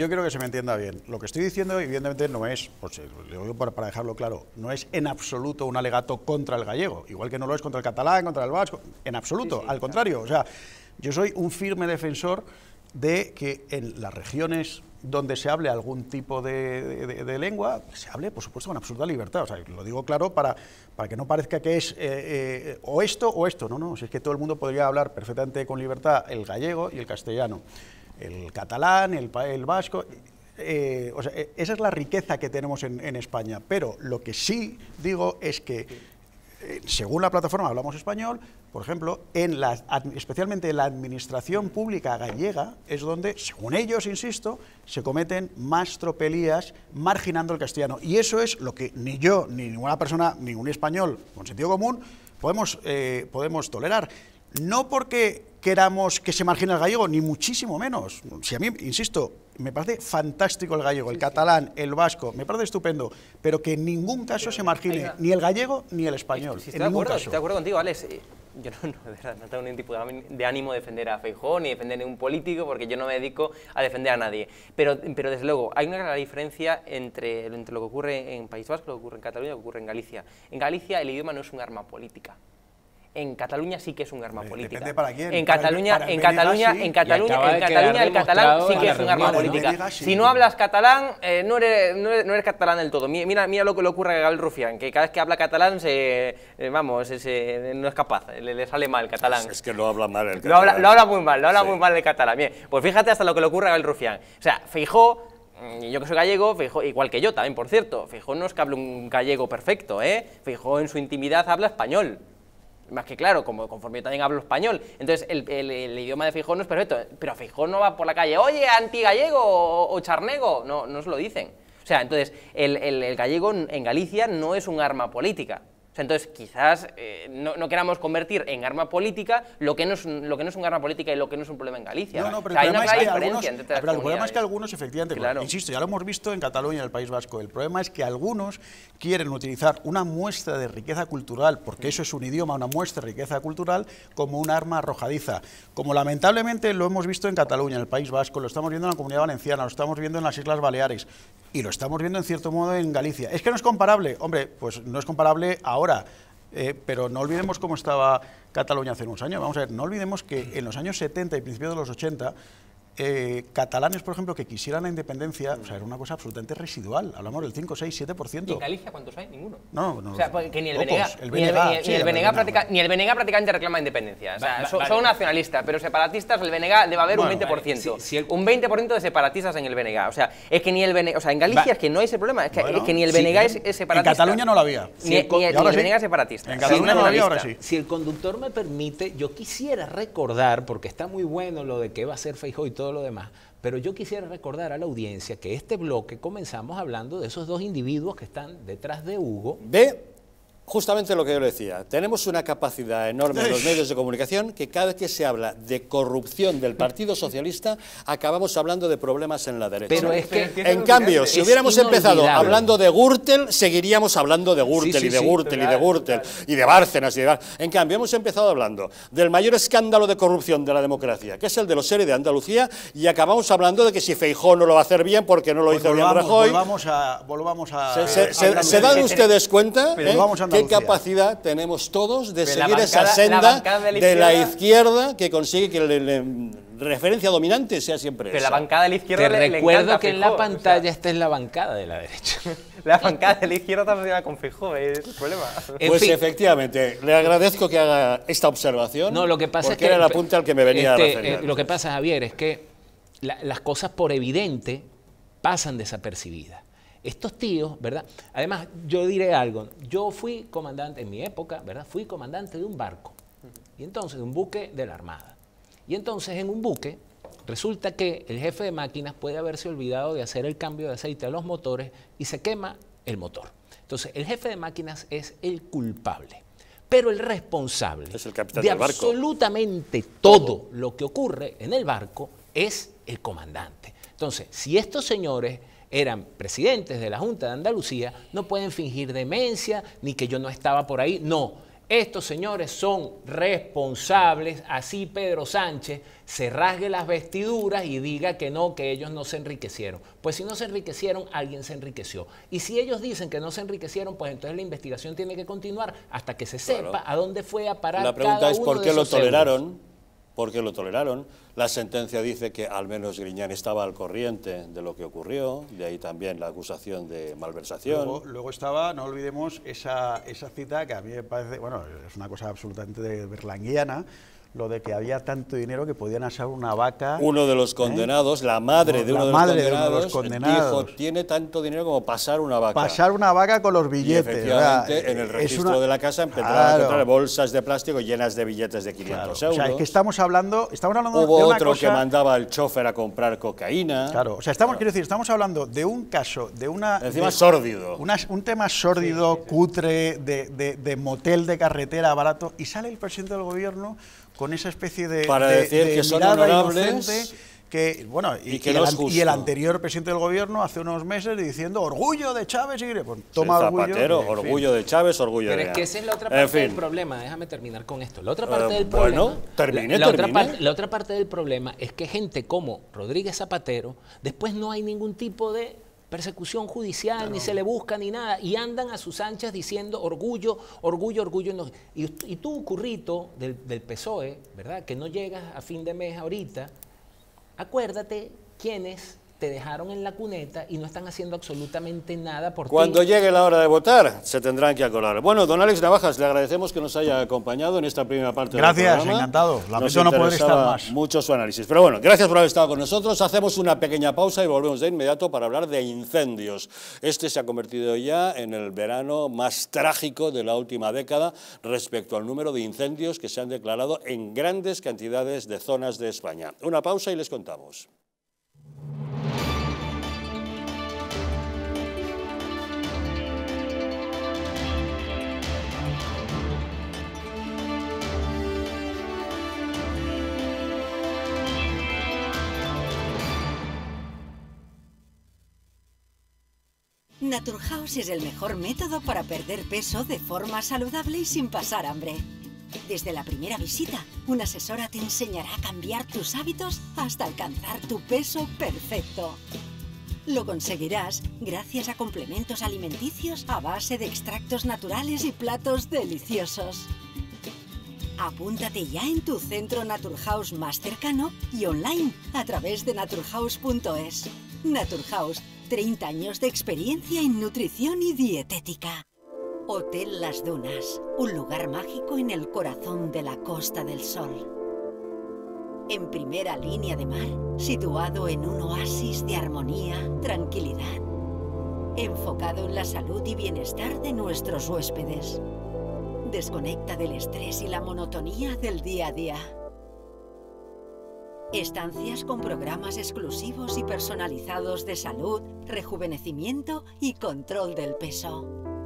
entienda bien. Lo que estoy diciendo, evidentemente, no es, pues, lo digo para, para dejarlo claro, no es en absoluto un alegato contra el gallego, igual que no lo es contra el catalán, contra el vasco, en absoluto, sí, sí, al contrario. O sea, yo soy un firme defensor de que en las regiones donde se hable algún tipo de, de, de lengua, se hable, por supuesto, con absoluta libertad. O sea, lo digo claro para, para que no parezca que es eh, eh, o esto o esto. No, no, si es que todo el mundo podría hablar perfectamente con libertad el gallego y el castellano, el catalán, el, el vasco. Eh, o sea, esa es la riqueza que tenemos en, en España. Pero lo que sí digo es que, eh, según la plataforma Hablamos Español, por ejemplo, en la, especialmente en la administración pública gallega, es donde, según ellos, insisto, se cometen más tropelías marginando el castellano. Y eso es lo que ni yo, ni ninguna persona, ningún español con sentido común, podemos, eh, podemos tolerar. No porque queramos que se margine el gallego, ni muchísimo menos. Si a mí, insisto, me parece fantástico el gallego, el sí, catalán, sí. el vasco, me parece estupendo, pero que en ningún caso pero, se margine una... ni el gallego ni el español. Si estoy, de acuerdo, estoy de acuerdo contigo, Alex. Yo no, no, de verdad, no tengo ningún tipo de ánimo de defender a Feijóo ni defender a ningún político, porque yo no me dedico a defender a nadie. Pero, pero desde luego, hay una gran diferencia entre, entre lo que ocurre en País Vasco, lo que ocurre en Cataluña y lo que ocurre en Galicia. En Galicia el idioma no es un arma política. En Cataluña sí que es un arma política. Depende para quién. En Cataluña, para el, para el en Cataluña, sí. en Cataluña, en Cataluña el catalán sí que es un arma política. Sí. Si no hablas catalán, eh, no, eres, no, eres, no eres catalán del todo. Mira, mira lo que le ocurre a Gabriel Rufián, que cada vez que habla catalán se, eh, vamos, se, no es capaz, le, le sale mal el catalán. Es que lo habla mal el catalán. Lo habla, lo habla muy mal, lo habla sí. muy mal el catalán. Bien, pues fíjate hasta lo que le ocurre a Gabriel Rufián. O sea, Feijóo, yo que soy gallego, Feijóo, igual que yo también, por cierto, Feijóo no es que hable un gallego perfecto, ¿eh? Feijóo en su intimidad habla español. Más que claro, como conforme yo también hablo español. Entonces, el, el, el idioma de Feijóo no es perfecto. Pero Feijóo no va por la calle, oye, antigallego o, o charnego. No, no se lo dicen. O sea, entonces, el, el, el gallego en Galicia no es un arma política. O sea, entonces, quizás eh, no, no queramos convertir en arma política lo que, no es, lo que no es un arma política y lo que no es un problema en Galicia. No, no, pero o sea, el hay una problema, es que, diferencia algunos, entre pero el problema es que algunos, efectivamente, claro. insisto, ya lo hemos visto en Cataluña, en el País Vasco, el problema es que algunos quieren utilizar una muestra de riqueza cultural, porque eso es un idioma, una muestra de riqueza cultural, como un arma arrojadiza. Como lamentablemente lo hemos visto en Cataluña, en el País Vasco, lo estamos viendo en la Comunidad Valenciana, lo estamos viendo en las Islas Baleares, y lo estamos viendo en cierto modo en Galicia. ¿Es que no es comparable? Hombre, pues no es comparable ahora. Eh, pero no olvidemos cómo estaba Cataluña hace unos años. Vamos a ver, no olvidemos que en los años setenta y principios de los ochenta, eh, catalanes, por ejemplo, que quisieran la independencia, o sea, era una cosa absolutamente residual. Hablamos del cinco, seis, siete por ciento. ¿Y en Galicia cuántos hay? Ninguno. No, no. O sea, que ni el B N G, el ni el, ni el, sí, ni el B N G, práctica, ni el B N G prácticamente reclama independencia. O sea, va, va, son, vale. son nacionalistas, pero separatistas, el B N G debe haber bueno, un veinte por ciento. Vale, sí, sí, el... Un veinte por ciento de separatistas en el B N G. O sea, es que ni el B N G, o sea, en Galicia va. es que no hay ese problema, es que, bueno, es que ni el B N G sí, es, es separatista. En Cataluña no lo había. Ni, sí, ni, el, ni el B N G es separatista. En Cataluña no lo había, ahora sí. Si el conductor me permite, yo quisiera recordar, porque está muy bueno lo de qué va a hacer Feijóo y todo lo demás, pero yo quisiera recordar a la audiencia que este bloque comenzamos hablando de esos dos individuos que están detrás de Hugo. Ve justamente lo que yo le decía. Tenemos una capacidad enorme en los medios de comunicación que cada vez que se habla de corrupción del Partido Socialista, acabamos hablando de problemas en la derecha. Pero es que, en cambio, si hubiéramos empezado hablando de Gürtel, seguiríamos hablando de Gürtel sí, sí, y de sí, Gürtel sí, y de Gürtel claro. y de Bárcenas y de Bárcenas. En cambio, hemos empezado hablando del mayor escándalo de corrupción de la democracia, que es el de los ERE de Andalucía, y acabamos hablando de que si Feijóo no lo va a hacer bien porque no lo pues hizo volvamos, bien Rajoy. Volvamos a, volvamos a, se, se, se, ¿Se dan ustedes cuenta eh, qué capacidad tenemos todos de Pero seguir bancada, esa senda la de, la de la izquierda que consigue que la referencia dominante sea siempre Pero esa? la bancada de la izquierda Te le, recuerdo le que en la pantalla o sea, esta es la bancada de la derecha. La bancada de la izquierda está asociada con Feijóo, es el problema. En pues fin. efectivamente, le agradezco que haga esta observación. No, lo que pasa porque es que era el apunte al que me venía este, a referir. Eh, lo que pasa, Javier, es que la, las cosas por evidente pasan desapercibidas. Estos tíos, ¿verdad? Además, yo diré algo. Yo fui comandante, en mi época, ¿verdad? Fui comandante de un barco. Y entonces, de un buque de la Armada. Y entonces, en un buque, resulta que el jefe de máquinas puede haberse olvidado de hacer el cambio de aceite a los motores y se quema el motor. Entonces, el jefe de máquinas es el culpable. Pero el responsable es el capitán de del barco. absolutamente todo lo que ocurre en el barco es el comandante. Entonces, si estos señores eran presidentes de la Junta de Andalucía, no pueden fingir demencia, ni que yo no estaba por ahí, no. Estos señores son responsables, así Pedro Sánchez se rasgue las vestiduras y diga que no, que ellos no se enriquecieron. Pues si no se enriquecieron, alguien se enriqueció. Y si ellos dicen que no se enriquecieron, pues entonces la investigación tiene que continuar hasta que se sepa claro. a dónde fue a parar cada uno de esos euros. La pregunta es por qué lo toleraron. ¿Por qué lo toleraron? La sentencia dice que al menos Griñán estaba al corriente de lo que ocurrió, de ahí también la acusación de malversación. Luego, luego estaba, no olvidemos, esa, esa cita que a mí me parece, bueno, es una cosa absolutamente berlanguiana, lo de que había tanto dinero que podían asar una vaca. Uno de los condenados, ¿eh? la madre, de, la uno de, madre los de uno de los condenados, dijo, tiene tanto dinero como pasar una vaca. Pasar una vaca con los billetes. Y efectivamente, ¿verdad? en el registro una... de la casa empezaron claro. a encontrar bolsas de plástico llenas de billetes de quinientos claro. euros. O sea, es que estamos hablando, estamos hablando Hubo de una otro cosa... que mandaba al chofer a comprar cocaína. Claro, o sea, estamos, claro. quiero decir, estamos hablando de un caso, de una... Encima de, sórdido. Una, un tema sórdido, sí, sí, sí. cutre, de, de, de motel de carretera barato, y sale el presidente del gobierno con esa especie de, Para de, decir de que son mirada honorables inocente, que, bueno, y, y, que y, no el, es justo. y el anterior presidente del gobierno hace unos meses diciendo orgullo de Chávez y pues, toma sí, orgullo. Zapatero, y, orgullo de Chávez, orgullo Pero de Pero es que esa es la otra parte en fin. del problema, déjame terminar con esto. La otra parte uh, del bueno, problema, termine, la, la, termine. Otra parte, la otra parte del problema es que gente como Rodríguez Zapatero, después no hay ningún tipo de persecución judicial, claro. ni se le busca ni nada, y andan a sus anchas diciendo orgullo, orgullo, orgullo. No. Y, y tú, Currito, del, del P S O E, ¿verdad?, que no llegas a fin de mes ahorita, acuérdate quiénes te dejaron en la cuneta y no están haciendo absolutamente nada por ti. Cuando llegue la hora de votar, se tendrán que acordar. Bueno, don Alex Navajas, le agradecemos que nos haya acompañado en esta primera parte gracias, del programa. Gracias, encantado. Lamento no poder estar más. Mucho su análisis. Pero bueno, gracias por haber estado con nosotros. Hacemos una pequeña pausa y volvemos de inmediato para hablar de incendios. Este se ha convertido ya en el verano más trágico de la última década respecto al número de incendios que se han declarado en grandes cantidades de zonas de España. Una pausa y les contamos. Naturhaus es el mejor método para perder peso de forma saludable y sin pasar hambre. Desde la primera visita, una asesora te enseñará a cambiar tus hábitos hasta alcanzar tu peso perfecto. Lo conseguirás gracias a complementos alimenticios a base de extractos naturales y platos deliciosos. Apúntate ya en tu centro Naturhaus más cercano y online a través de naturhaus punto es. Naturhaus, treinta años de experiencia en nutrición y dietética. Hotel Las Dunas, un lugar mágico en el corazón de la Costa del Sol. En primera línea de mar, situado en un oasis de armonía, tranquilidad, enfocado en la salud y bienestar de nuestros huéspedes. Desconecta del estrés y la monotonía del día a día. Estancias con programas exclusivos y personalizados de salud, rejuvenecimiento y control del peso.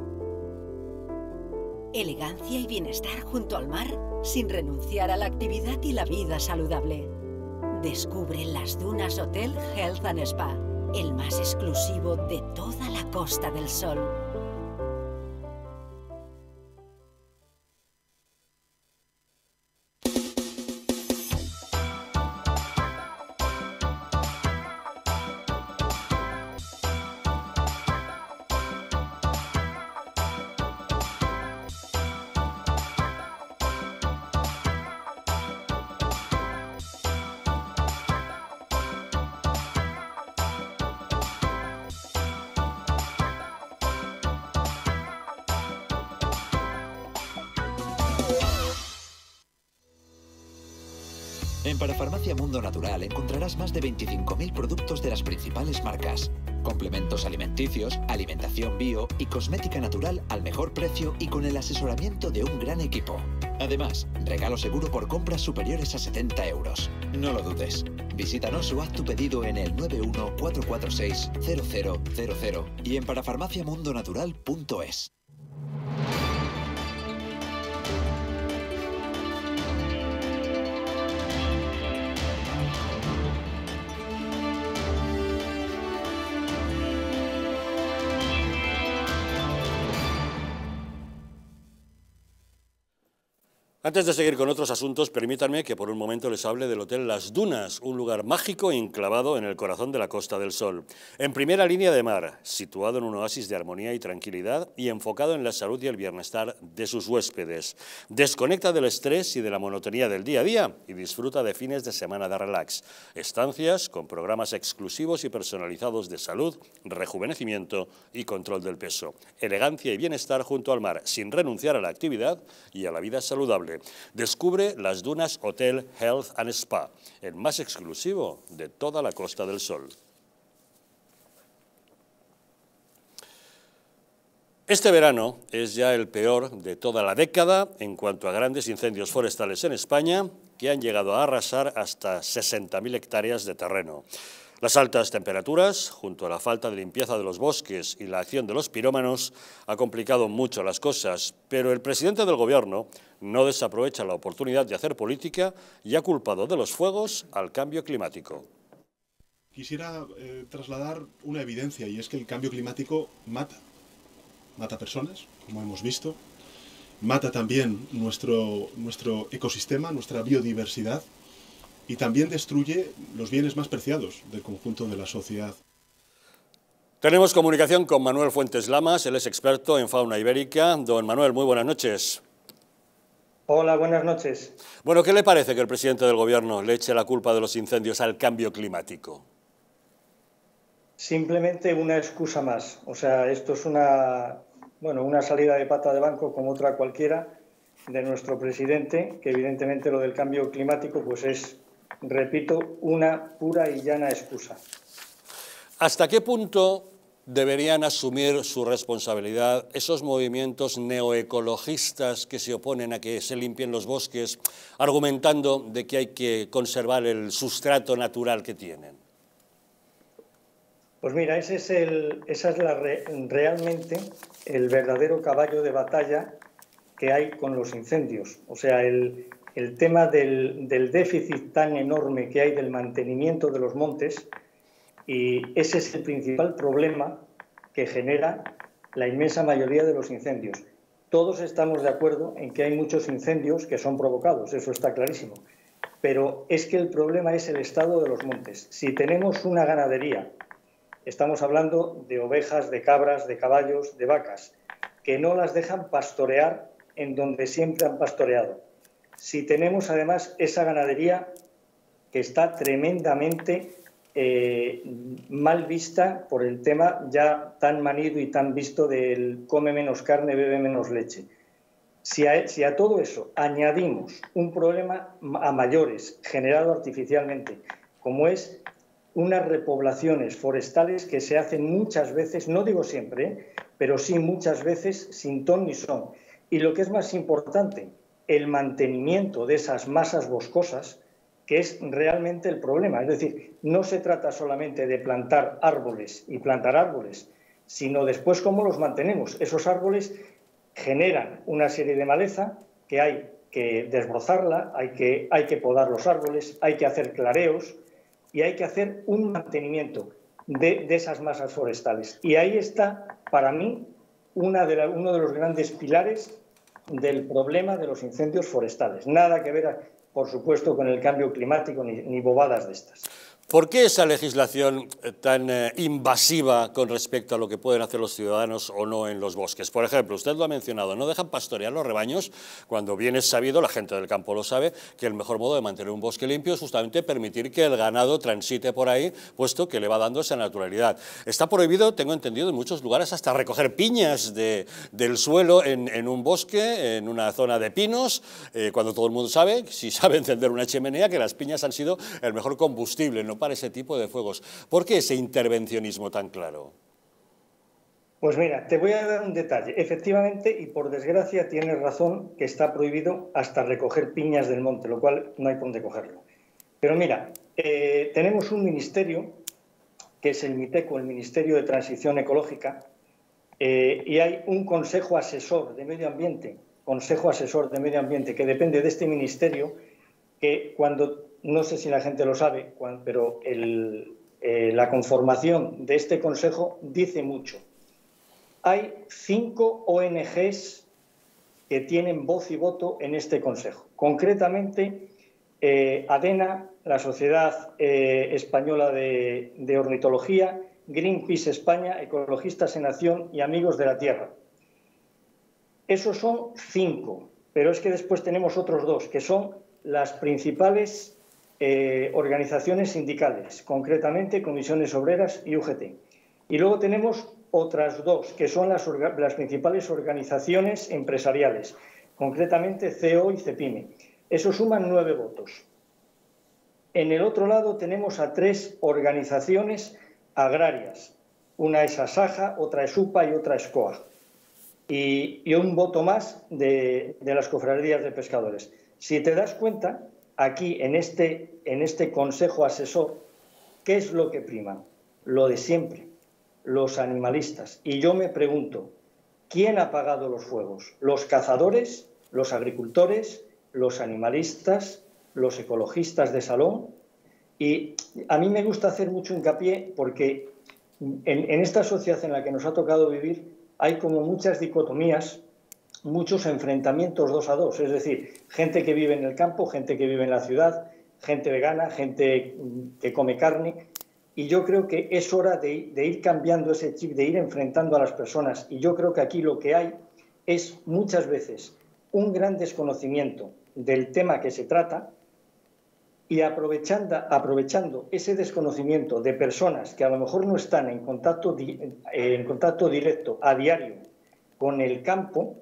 Elegancia y bienestar junto al mar, sin renunciar a la actividad y la vida saludable. Descubre Las Dunas Hotel Health and Spa, el más exclusivo de toda la Costa del Sol. En Parafarmacia Mundo Natural encontrarás más de veinticinco mil productos de las principales marcas. Complementos alimenticios, alimentación bio y cosmética natural al mejor precio y con el asesoramiento de un gran equipo. Además, regalo seguro por compras superiores a setenta euros. No lo dudes. Visítanos o haz tu pedido en el nueve uno cuatro cuatro seis cero cero cero cero y en parafarmacia mundo natural punto es. Antes de seguir con otros asuntos, permítanme que por un momento les hable del Hotel Las Dunas, un lugar mágico enclavado en el corazón de la Costa del Sol. En primera línea de mar, situado en un oasis de armonía y tranquilidad y enfocado en la salud y el bienestar de sus huéspedes. Desconecta del estrés y de la monotonía del día a día y disfruta de fines de semana de relax. Estancias con programas exclusivos y personalizados de salud, rejuvenecimiento y control del peso. Elegancia y bienestar junto al mar, sin renunciar a la actividad y a la vida saludable. Descubre Las Dunas Hotel Health and Spa, el más exclusivo de toda la Costa del Sol. Este verano es ya el peor de toda la década en cuanto a grandes incendios forestales en España, que han llegado a arrasar hasta sesenta mil hectáreas de terreno. Las altas temperaturas, junto a la falta de limpieza de los bosques y la acción de los pirómanos, ha complicado mucho las cosas, pero el presidente del Gobierno no desaprovecha la oportunidad de hacer política y ha culpado de los fuegos al cambio climático. Quisiera eh, trasladar una evidencia, y es que el cambio climático mata. Mata personas, como hemos visto, mata también nuestro, nuestro ecosistema, nuestra biodiversidad, y también destruye los bienes más preciados del conjunto de la sociedad. Tenemos comunicación con Manuel Fuentes Lamas, él es experto en fauna ibérica. Don Manuel, muy buenas noches. Hola, buenas noches. Bueno, ¿qué le parece que el presidente del Gobierno le eche la culpa de los incendios al cambio climático? Simplemente una excusa más. O sea, esto es una, bueno, una salida de pata de banco como otra cualquiera de nuestro presidente, que evidentemente lo del cambio climático pues es, repito, una pura y llana excusa. ¿Hasta qué punto deberían asumir su responsabilidad esos movimientos neoecologistas que se oponen a que se limpien los bosques, argumentando de que hay que conservar el sustrato natural que tienen? Pues mira, ese es el, esa es la re, realmente el verdadero caballo de batalla que hay con los incendios. O sea, el, el tema del, del déficit tan enorme que hay del mantenimiento de los montes, y ese es el principal problema que genera la inmensa mayoría de los incendios. Todos estamos de acuerdo en que hay muchos incendios que son provocados, eso está clarísimo. Pero es que el problema es el estado de los montes. Si tenemos una ganadería, estamos hablando de ovejas, de cabras, de caballos, de vacas, que no las dejan pastorear en donde siempre han pastoreado. Si tenemos además esa ganadería que está tremendamente eh, mal vista por el tema ya tan manido y tan visto del come menos carne, bebe menos leche. Si a, si a todo eso añadimos un problema a mayores generado artificialmente, como es unas repoblaciones forestales que se hacen muchas veces, no digo siempre, ¿eh? pero sí muchas veces sin ton ni son. Y lo que es más importante, el mantenimiento de esas masas boscosas, que es realmente el problema. Es decir, no se trata solamente de plantar árboles y plantar árboles, sino después cómo los mantenemos. Esos árboles generan una serie de maleza que hay que desbrozarla, hay que, hay que podar los árboles, hay que hacer clareos y hay que hacer un mantenimiento de, de esas masas forestales. Y ahí está, para mí, una de la, uno de los grandes pilares del problema de los incendios forestales. Nada que ver, por supuesto, con el cambio climático ni, ni bobadas de estas. ¿Por qué esa legislación tan eh, invasiva con respecto a lo que pueden hacer los ciudadanos o no en los bosques? Por ejemplo, usted lo ha mencionado, no dejan pastorear los rebaños cuando bien es sabido, la gente del campo lo sabe, que el mejor modo de mantener un bosque limpio es justamente permitir que el ganado transite por ahí, puesto que le va dando esa naturalidad. Está prohibido, tengo entendido, en muchos lugares hasta recoger piñas de, del suelo en, en un bosque, en una zona de pinos, eh, cuando todo el mundo sabe, si sabe encender una chimenea, que las piñas han sido el mejor combustible, ¿no?, para ese tipo de fuegos. ¿Por qué ese intervencionismo tan claro? Pues mira, te voy a dar un detalle. Efectivamente, y por desgracia tienes razón, que está prohibido hasta recoger piñas del monte, lo cual no hay por dónde cogerlo. Pero mira, eh, tenemos un ministerio, que es el MITECO, el Ministerio de Transición Ecológica, eh, y hay un Consejo Asesor de Medio Ambiente, Consejo Asesor de Medio Ambiente, que depende de este ministerio, que cuando... No sé si la gente lo sabe, pero el, eh, la conformación de este consejo dice mucho. Hay cinco O N Ges que tienen voz y voto en este Consejo. Concretamente, eh, ADENA, la Sociedad eh, Española de, de Ornitología, Greenpeace España, Ecologistas en Acción y Amigos de la Tierra. Esos son cinco, pero es que después tenemos otros dos, que son las principales eh, organizaciones sindicales, concretamente Comisiones Obreras y U G T. Y luego tenemos otras dos, que son las, las principales organizaciones empresariales, concretamente C E O y CEPIME. Eso suman nueve votos. En el otro lado tenemos a tres organizaciones agrarias. Una es ASAJA, otra es UPA y otra es COAG. Y, y un voto más de, de las cofradías de pescadores. Si te das cuenta, aquí en este, en este Consejo Asesor, ¿qué es lo que prima? Lo de siempre, los animalistas. Y yo me pregunto, ¿quién ha apagado los fuegos? ¿Los cazadores, los agricultores, los animalistas, los ecologistas de salón? Y a mí me gusta hacer mucho hincapié porque en, en esta sociedad en la que nos ha tocado vivir hay como muchas dicotomías, muchos enfrentamientos dos a dos. Es decir, gente que vive en el campo, gente que vive en la ciudad, gente vegana, gente que come carne. Y yo creo que es hora de, de ir cambiando ese chip, de ir enfrentando a las personas. Y yo creo que aquí lo que hay es muchas veces un gran desconocimiento del tema que se trata y aprovechando, aprovechando ese desconocimiento de personas que a lo mejor no están en contacto, en contacto directo a diario con el campo,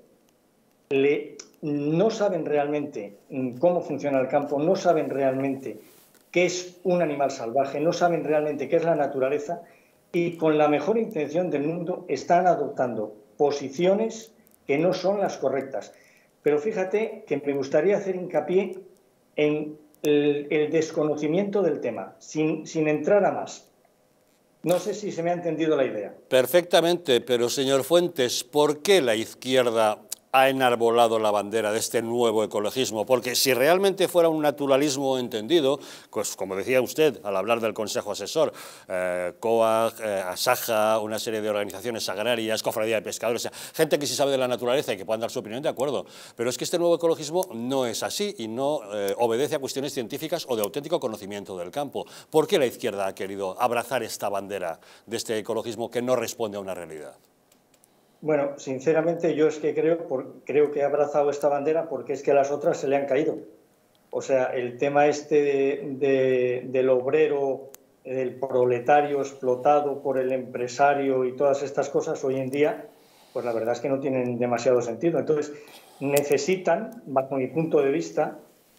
le, no saben realmente cómo funciona el campo, no saben realmente qué es un animal salvaje, no saben realmente qué es la naturaleza y con la mejor intención del mundo están adoptando posiciones que no son las correctas. Pero fíjate que me gustaría hacer hincapié en el, el desconocimiento del tema, sin, sin entrar a más. No sé si se me ha entendido la idea. Perfectamente, pero señor Fuentes, ¿por qué la izquierda ha enarbolado la bandera de este nuevo ecologismo? Porque si realmente fuera un naturalismo entendido, pues como decía usted al hablar del Consejo Asesor, eh, COAG, eh, ASAJA, una serie de organizaciones agrarias, Cofradía de Pescadores, o sea, gente que sí sabe de la naturaleza y que puedan dar su opinión, de acuerdo, pero es que este nuevo ecologismo no es así y no eh, obedece a cuestiones científicas o de auténtico conocimiento del campo. ¿Por qué la izquierda ha querido abrazar esta bandera de este ecologismo que no responde a una realidad? Bueno, sinceramente yo es que creo, por, creo que he abrazado esta bandera porque es que las otras se le han caído. O sea, el tema este de, de, del obrero, del proletario explotado por el empresario y todas estas cosas hoy en día, pues la verdad es que no tienen demasiado sentido. Entonces, necesitan, bajo mi punto de vista,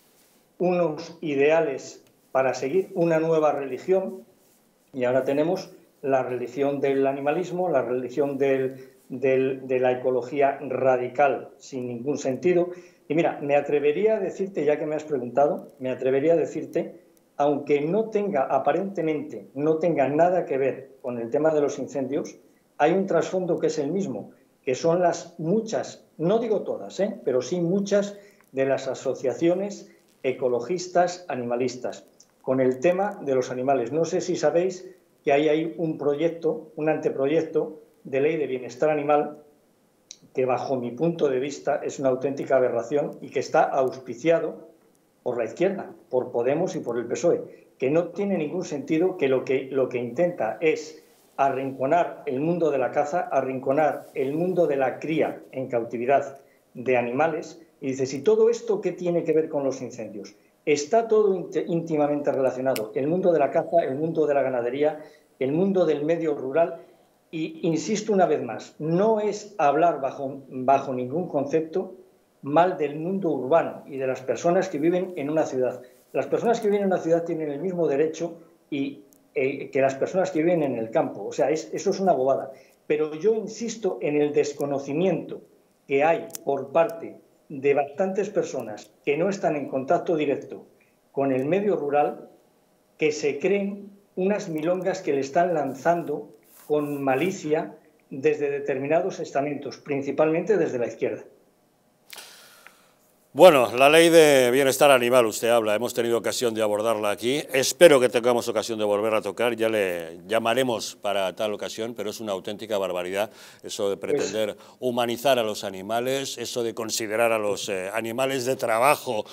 unos ideales para seguir, una nueva religión, y ahora tenemos la religión del animalismo, la religión del... Del, de la ecología radical, sin ningún sentido. Y mira, me atrevería a decirte, ya que me has preguntado, me atrevería a decirte, aunque no tenga, aparentemente, no tenga nada que ver con el tema de los incendios, hay un trasfondo que es el mismo, que son las muchas, no digo todas, ¿eh? pero sí muchas de las asociaciones ecologistas animalistas, con el tema de los animales. No sé si sabéis que ahí hay un proyecto, un anteproyecto, de ley de bienestar animal que bajo mi punto de vista es una auténtica aberración y que está auspiciado por la izquierda, por Podemos y por el P S O E, que no tiene ningún sentido, que lo que, lo que intenta es arrinconar el mundo de la caza, arrinconar el mundo de la cría en cautividad de animales. Y dice, si todo esto, ¿qué tiene que ver con los incendios? Está todo íntimamente relacionado, el mundo de la caza, el mundo de la ganadería, el mundo del medio rural. Y insisto una vez más, no es hablar bajo, bajo ningún concepto mal del mundo urbano y de las personas que viven en una ciudad. Las personas que viven en una ciudad tienen el mismo derecho y, eh, que las personas que viven en el campo. O sea, es, eso es una bobada. Pero yo insisto en el desconocimiento que hay por parte de bastantes personas que no están en contacto directo con el medio rural, que se creen unas milongas que le están lanzando con malicia desde determinados estamentos, principalmente desde la izquierda. Bueno, la ley de bienestar animal, usted habla, hemos tenido ocasión de abordarla aquí, espero que tengamos ocasión de volver a tocar, ya le llamaremos para tal ocasión, pero es una auténtica barbaridad eso de pretender humanizar a los animales, eso de considerar a los eh, animales de trabajo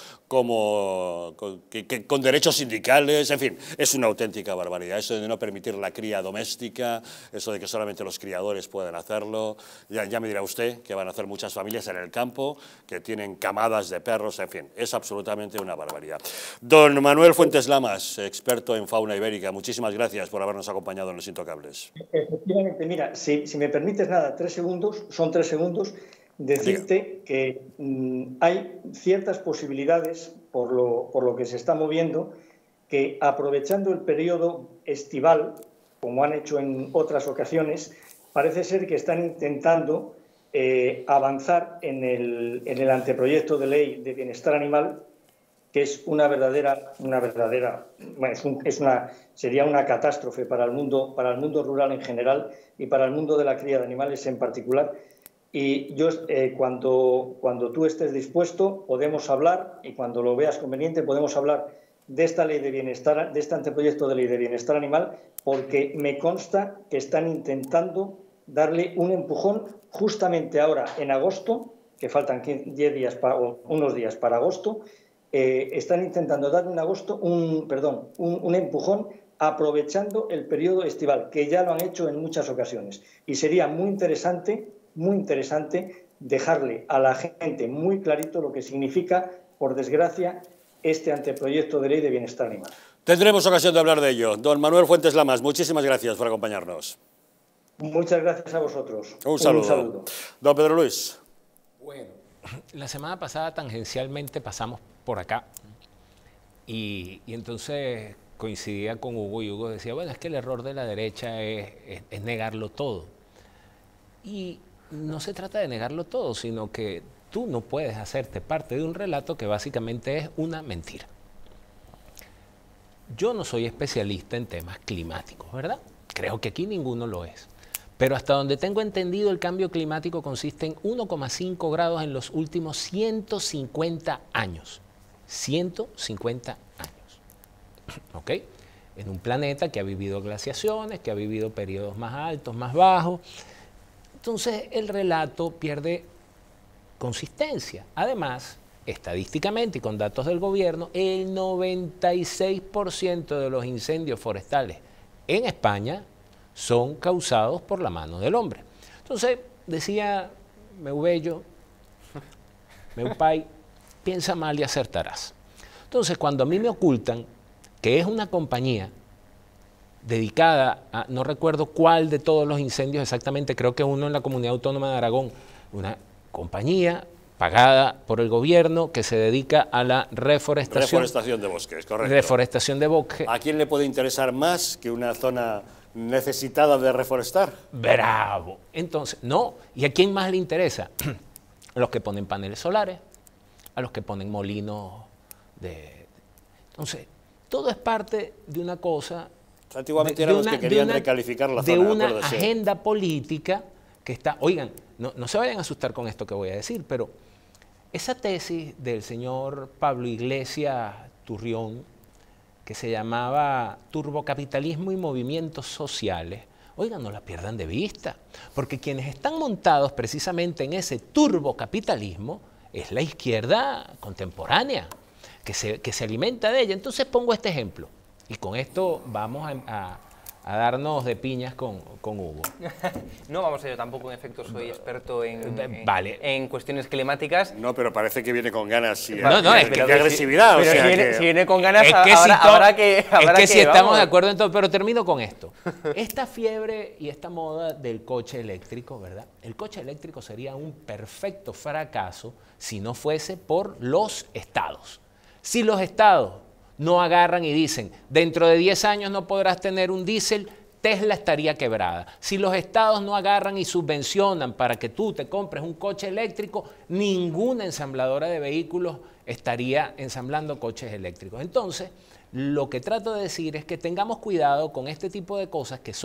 como con, que, que, con derechos sindicales, en fin, es una auténtica barbaridad, eso de no permitir la cría doméstica, eso de que solamente los criadores pueden hacerlo, ya, ya me dirá usted que van a hacer muchas familias en el campo, que tienen camadas de perros, en fin, es absolutamente una barbaridad. Don Manuel Fuentes Lamas, experto en fauna ibérica, muchísimas gracias por habernos acompañado en Los Intocables. Efectivamente, mira, si, si me permites nada, tres segundos, son tres segundos, decirte Diga. que mmm, hay ciertas posibilidades, por lo, por lo que se está moviendo, que aprovechando el periodo estival, como han hecho en otras ocasiones, parece ser que están intentando Eh, avanzar en el, en el anteproyecto de ley de bienestar animal, que es una verdadera, una verdadera, bueno, es un, es una, sería una catástrofe para el mundo, para el mundo rural en general y para el mundo de la cría de animales en particular. Y yo, eh, cuando, cuando tú estés dispuesto, podemos hablar, y cuando lo veas conveniente, podemos hablar de esta ley de bienestar, de este anteproyecto de ley de bienestar animal, porque me consta que están intentando darle un empujón justamente ahora en agosto, que faltan diez días para, o unos días para agosto, eh, están intentando darle un agosto, un perdón, un, un empujón aprovechando el periodo estival, que ya lo han hecho en muchas ocasiones. Y sería muy interesante, muy interesante dejarle a la gente muy clarito lo que significa, por desgracia, este anteproyecto de ley de bienestar animal. Tendremos ocasión de hablar de ello. Don Manuel Fuentes Lamas, muchísimas gracias por acompañarnos. Muchas gracias a vosotros. Un saludo. Un saludo. Don Pedro Luis. Bueno, la semana pasada tangencialmente pasamos por acá y, y entonces coincidía con Hugo y Hugo decía, bueno, es que el error de la derecha es, es, es negarlo todo. Y no se trata de negarlo todo, sino que tú no puedes hacerte parte de un relato que básicamente es una mentira. Yo no soy especialista en temas climáticos, ¿verdad? Creo que aquí ninguno lo es. Pero hasta donde tengo entendido, el cambio climático consiste en uno coma cinco grados en los últimos ciento cincuenta años. ciento cincuenta años. ¿Ok? En un planeta que ha vivido glaciaciones, que ha vivido periodos más altos, más bajos. Entonces, el relato pierde consistencia. Además, estadísticamente y con datos del gobierno, el noventa y seis por ciento de los incendios forestales en España son causados por la mano del hombre. Entonces, decía meu bello, meu pai, piensa mal y acertarás. Entonces, cuando a mí me ocultan que es una compañía dedicada a, no recuerdo cuál de todos los incendios exactamente, creo que uno en la Comunidad Autónoma de Aragón, una compañía pagada por el gobierno que se dedica a la reforestación. Reforestación de bosques, correcto. Reforestación de bosques. ¿A quién le puede interesar más que una zona necesitada de reforestar? Bravo. Entonces, no. ¿Y a quién más le interesa? A los que ponen paneles solares, a los que ponen molinos de... Entonces, todo es parte de una cosa... Antiguamente eran los que querían una, recalificar la zona. De una de agenda política que está... Oigan, no, no se vayan a asustar con esto que voy a decir, pero esa tesis del señor Pablo Iglesias Turrión, que se llamaba Turbocapitalismo y Movimientos Sociales, oigan, no la pierdan de vista, porque quienes están montados precisamente en ese turbocapitalismo es la izquierda contemporánea, que se, que se alimenta de ella. Entonces pongo este ejemplo, y con esto vamos a, a, a darnos de piñas con, con Hugo. No vamos a yo tampoco, en efecto, soy experto en, en, vale. en cuestiones climáticas. No, pero parece que viene con ganas. Y no, no, es que qué agresividad. Pero o sea, si, viene, que... si viene con ganas, es que habrá, si to... habrá que... Habrá es que, que si estamos vamos. de acuerdo en todo, pero termino con esto. Esta fiebre y esta moda del coche eléctrico, ¿verdad? El coche eléctrico sería un perfecto fracaso si no fuese por los estados. Si los estados no agarran y dicen, dentro de diez años no podrás tener un diésel, Tesla estaría quebrada. Si los estados no agarran y subvencionan para que tú te compres un coche eléctrico, ninguna ensambladora de vehículos estaría ensamblando coches eléctricos. Entonces, lo que trato de decir es que tengamos cuidado con este tipo de cosas que son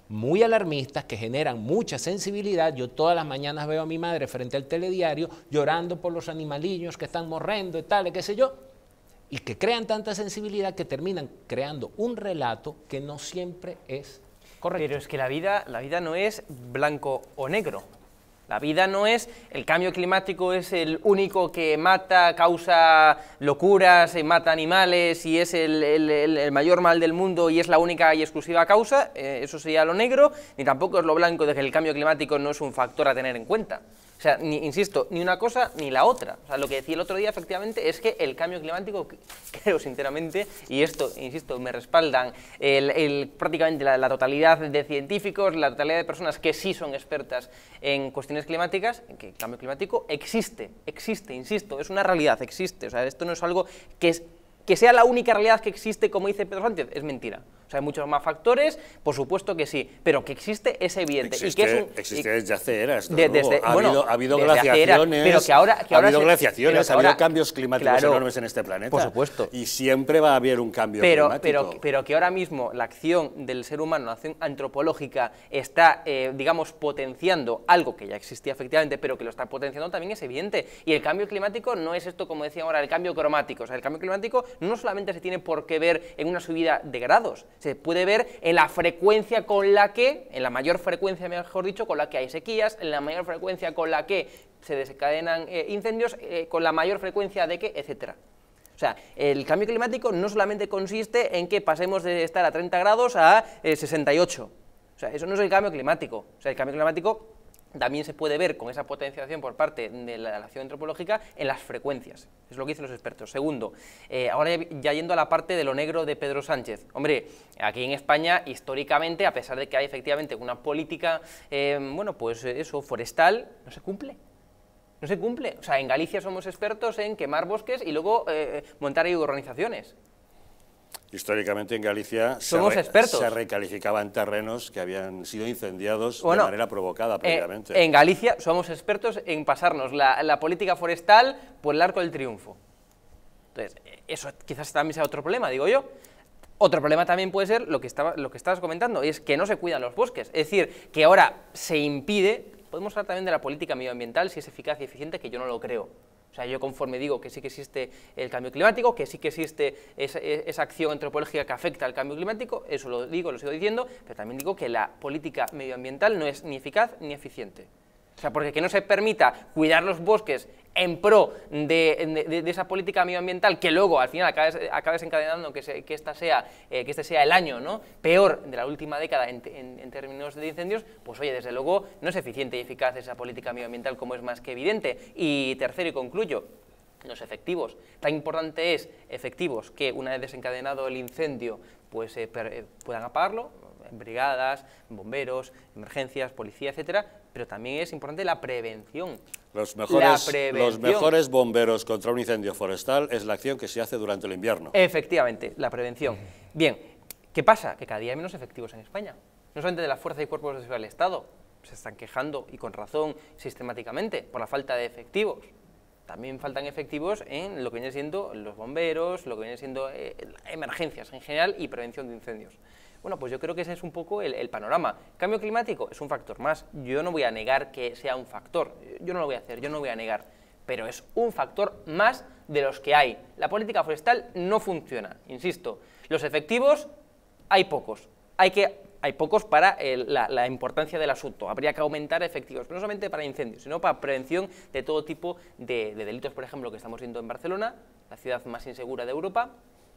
muy alarmistas, que generan mucha sensibilidad. Yo todas las mañanas veo a mi madre frente al telediario llorando por los animalillos que están morrendo y tal, y qué sé yo, y que crean tanta sensibilidad que terminan creando un relato que no siempre es correcto. Pero es que la vida, la vida no es blanco o negro. La vida no es, el cambio climático es el único que mata, causa locuras, mata animales y es el, el, el mayor mal del mundo y es la única y exclusiva causa, eh, eso sería lo negro, ni tampoco es lo blanco de que el cambio climático no es un factor a tener en cuenta. O sea, ni, insisto, ni una cosa ni la otra. O sea, lo que decía el otro día, efectivamente, es que el cambio climático, creo sinceramente, y esto, insisto, me respaldan el, el, prácticamente la, la totalidad de científicos, la totalidad de personas que sí son expertas en cuestiones climáticas, en que el cambio climático existe, existe, insisto, es una realidad, existe. O sea, esto no es algo que es... Que sea la única realidad que existe, como dice Pedro Sánchez, es mentira. O sea, hay muchos más factores, por supuesto que sí, pero que existe es evidente. Existe, y que es un, existe desde hace eras. De, desde, ha, bueno, habido, ha habido desde glaciaciones, era, pero que ahora, que ahora ha habido, se, glaciaciones, ha ahora, habido cambios climáticos claro, enormes en este planeta. Por supuesto. Y siempre va a haber un cambio pero, climático. Pero, pero que ahora mismo la acción del ser humano, la acción antropológica, está, eh, digamos, potenciando algo que ya existía efectivamente, pero que lo está potenciando también es evidente. Y el cambio climático no es esto, como decía ahora, el cambio cromático. O sea, el cambio climático no solamente se tiene por qué ver en una subida de grados, se puede ver en la frecuencia con la que, en la mayor frecuencia, mejor dicho, con la que hay sequías, en la mayor frecuencia con la que se desencadenan eh, incendios, eh, con la mayor frecuencia de que, etcétera. O sea, el cambio climático no solamente consiste en que pasemos de estar a treinta grados a eh, sesenta y ocho. O sea, eso no es el cambio climático. O sea, el cambio climático también se puede ver con esa potenciación por parte de la, de la acción antropológica en las frecuencias. Es lo que dicen los expertos. Segundo, eh, ahora ya yendo a la parte de lo negro de Pedro Sánchez. Hombre, aquí en España, históricamente, a pesar de que hay efectivamente una política, eh, bueno, pues eso, forestal, no se cumple. No se cumple. O sea, en Galicia somos expertos en quemar bosques y luego eh, montar ahí urbanizaciones. Históricamente en Galicia somos se, re, expertos. se recalificaban terrenos que habían sido incendiados bueno, de manera provocada previamente. Eh, en Galicia somos expertos en pasarnos la, la política forestal por el Arco del Triunfo. Entonces, eso quizás también sea otro problema, digo yo. Otro problema también puede ser lo que, estaba, lo que estabas comentando, es que no se cuidan los bosques. Es decir, que ahora se impide, podemos hablar también de la política medioambiental, si es eficaz y eficiente, que yo no lo creo. O sea, yo conforme digo que sí que existe el cambio climático, que sí que existe esa, esa acción antropológica que afecta al cambio climático, eso lo digo, lo sigo diciendo, pero también digo que la política medioambiental no es ni eficaz ni eficiente. O sea, porque que no se permita cuidar los bosques en pro de, de, de esa política medioambiental, que luego al final acaba, acaba desencadenando que, se, que, esta sea, eh, que este sea el año, ¿no?, peor de la última década en, en, en términos de incendios, pues oye, desde luego no es eficiente y eficaz esa política medioambiental, como es más que evidente. Y tercero, y concluyo, los efectivos. Tan importante es efectivos que una vez desencadenado el incendio pues eh, per, eh, puedan apagarlo, en brigadas, bomberos, emergencias, policía, etcétera, pero también es importante la prevención. Los mejores, la prevención. los mejores bomberos contra un incendio forestal es la acción que se hace durante el invierno. Efectivamente, la prevención. Bien, ¿qué pasa? Que cada día hay menos efectivos en España. No solamente de la fuerza y cuerpos de seguridad del Estado, se están quejando, y con razón, sistemáticamente, por la falta de efectivos. También faltan efectivos en lo que viene siendo los bomberos, lo que viene siendo eh, emergencias en general y prevención de incendios. Bueno, pues yo creo que ese es un poco el, el panorama. ¿Cambio climático? Es un factor más. Yo no voy a negar que sea un factor. Yo no lo voy a hacer, yo no lo voy a negar. Pero es un factor más de los que hay. La política forestal no funciona, insisto. Los efectivos, hay pocos. Hay que... Hay pocos para el, la, la importancia del asunto. Habría que aumentar efectivos, no solamente para incendios, sino para prevención de todo tipo de, de delitos, por ejemplo, que estamos viendo en Barcelona, la ciudad más insegura de Europa,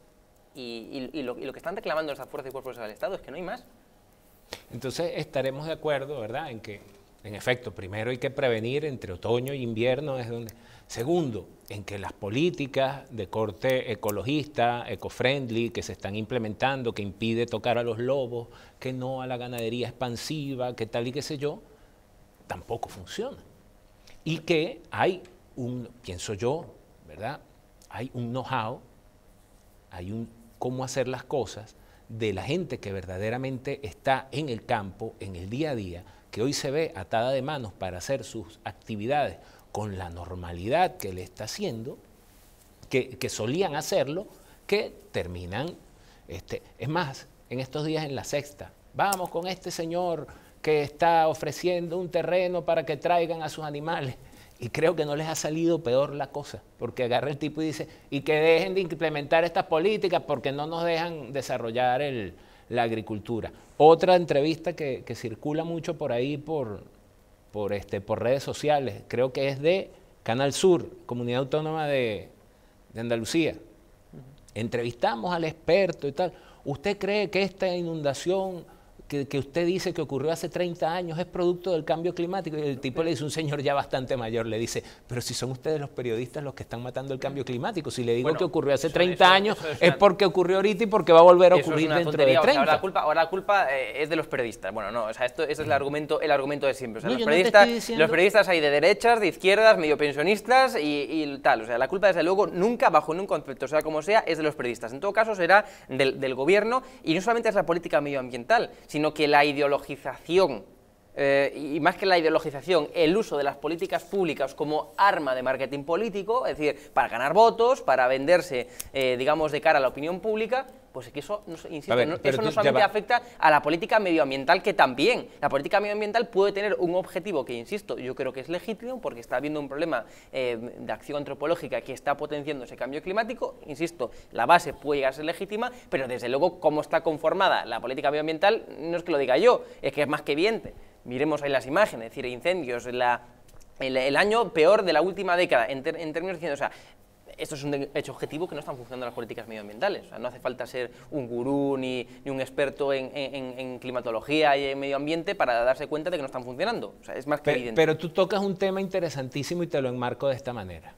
y, y, y, lo, y lo que están reclamando esta fuerza y cuerpos del Estado es que no hay más. Entonces estaremos de acuerdo, ¿verdad?, en que, en efecto, primero hay que prevenir entre otoño e invierno, es donde... Segundo, en que las políticas de corte ecologista, eco-friendly, que se están implementando, que impide tocar a los lobos, que no a la ganadería expansiva, que tal y qué sé yo, tampoco funcionan. Y que hay un, pienso yo, ¿verdad?, hay un know-how, hay un cómo hacer las cosas de la gente que verdaderamente está en el campo, en el día a día, que hoy se ve atada de manos para hacer sus actividades con la normalidad que le está haciendo, que, que solían hacerlo, que terminan, este, es más, en estos días en La Sexta vamos con este señor que está ofreciendo un terreno para que traigan a sus animales. Y creo que no les ha salido peor la cosa, porque agarra el tipo y dice, y que dejen de implementar estas políticas porque no nos dejan desarrollar el, la agricultura. Otra entrevista que, que circula mucho por ahí, por, por, este, por redes sociales, creo que es de Canal Sur, Comunidad Autónoma de, de Andalucía. Entrevistamos al experto y tal. ¿Usted cree que esta inundación que, que usted dice que ocurrió hace treinta años es producto del cambio climático? Y el tipo le dice, un señor ya bastante mayor, le dice, pero si son ustedes los periodistas los que están matando el cambio climático, si le digo bueno, que ocurrió hace treinta eso, años, eso es, es porque ocurrió ahorita y porque va a volver a ocurrir dentro tontería. de treinta. O sea, ahora la culpa, ahora la culpa eh, es de los periodistas. Bueno, no, o sea, esto, este es el argumento, el argumento de siempre. O sea, no, los, periodistas, no diciendo... los periodistas hay de derechas, de izquierdas, medio pensionistas y, y tal. O sea, la culpa desde luego nunca, bajo ningún concepto, sea como sea, es de los periodistas. En todo caso será del, del gobierno, y no solamente es la política medioambiental, sino que la ideología ideologización, eh, y más que la ideologización, el uso de las políticas públicas como arma de marketing político, es decir, para ganar votos, para venderse, eh, digamos, de cara a la opinión pública, pues es que eso, no, insisto, ver, no, eso no solamente afecta a la política medioambiental, que también. La política medioambiental puede tener un objetivo que, insisto, yo creo que es legítimo, porque está habiendo un problema eh, de acción antropológica que está potenciando ese cambio climático. Insisto, la base puede llegar a ser legítima, pero desde luego cómo está conformada la política medioambiental no es que lo diga yo, es que es más que evidente. Miremos ahí las imágenes, es decir, incendios, la, el, el año peor de la última década, en, ter, en términos de... O sea, esto es un hecho objetivo, que no están funcionando las políticas medioambientales. O sea, no hace falta ser un gurú ni, ni un experto en, en, en climatología y en medio ambiente para darse cuenta de que no están funcionando. O sea, es más que pero, evidente. Pero tú tocas un tema interesantísimo y te lo enmarco de esta manera.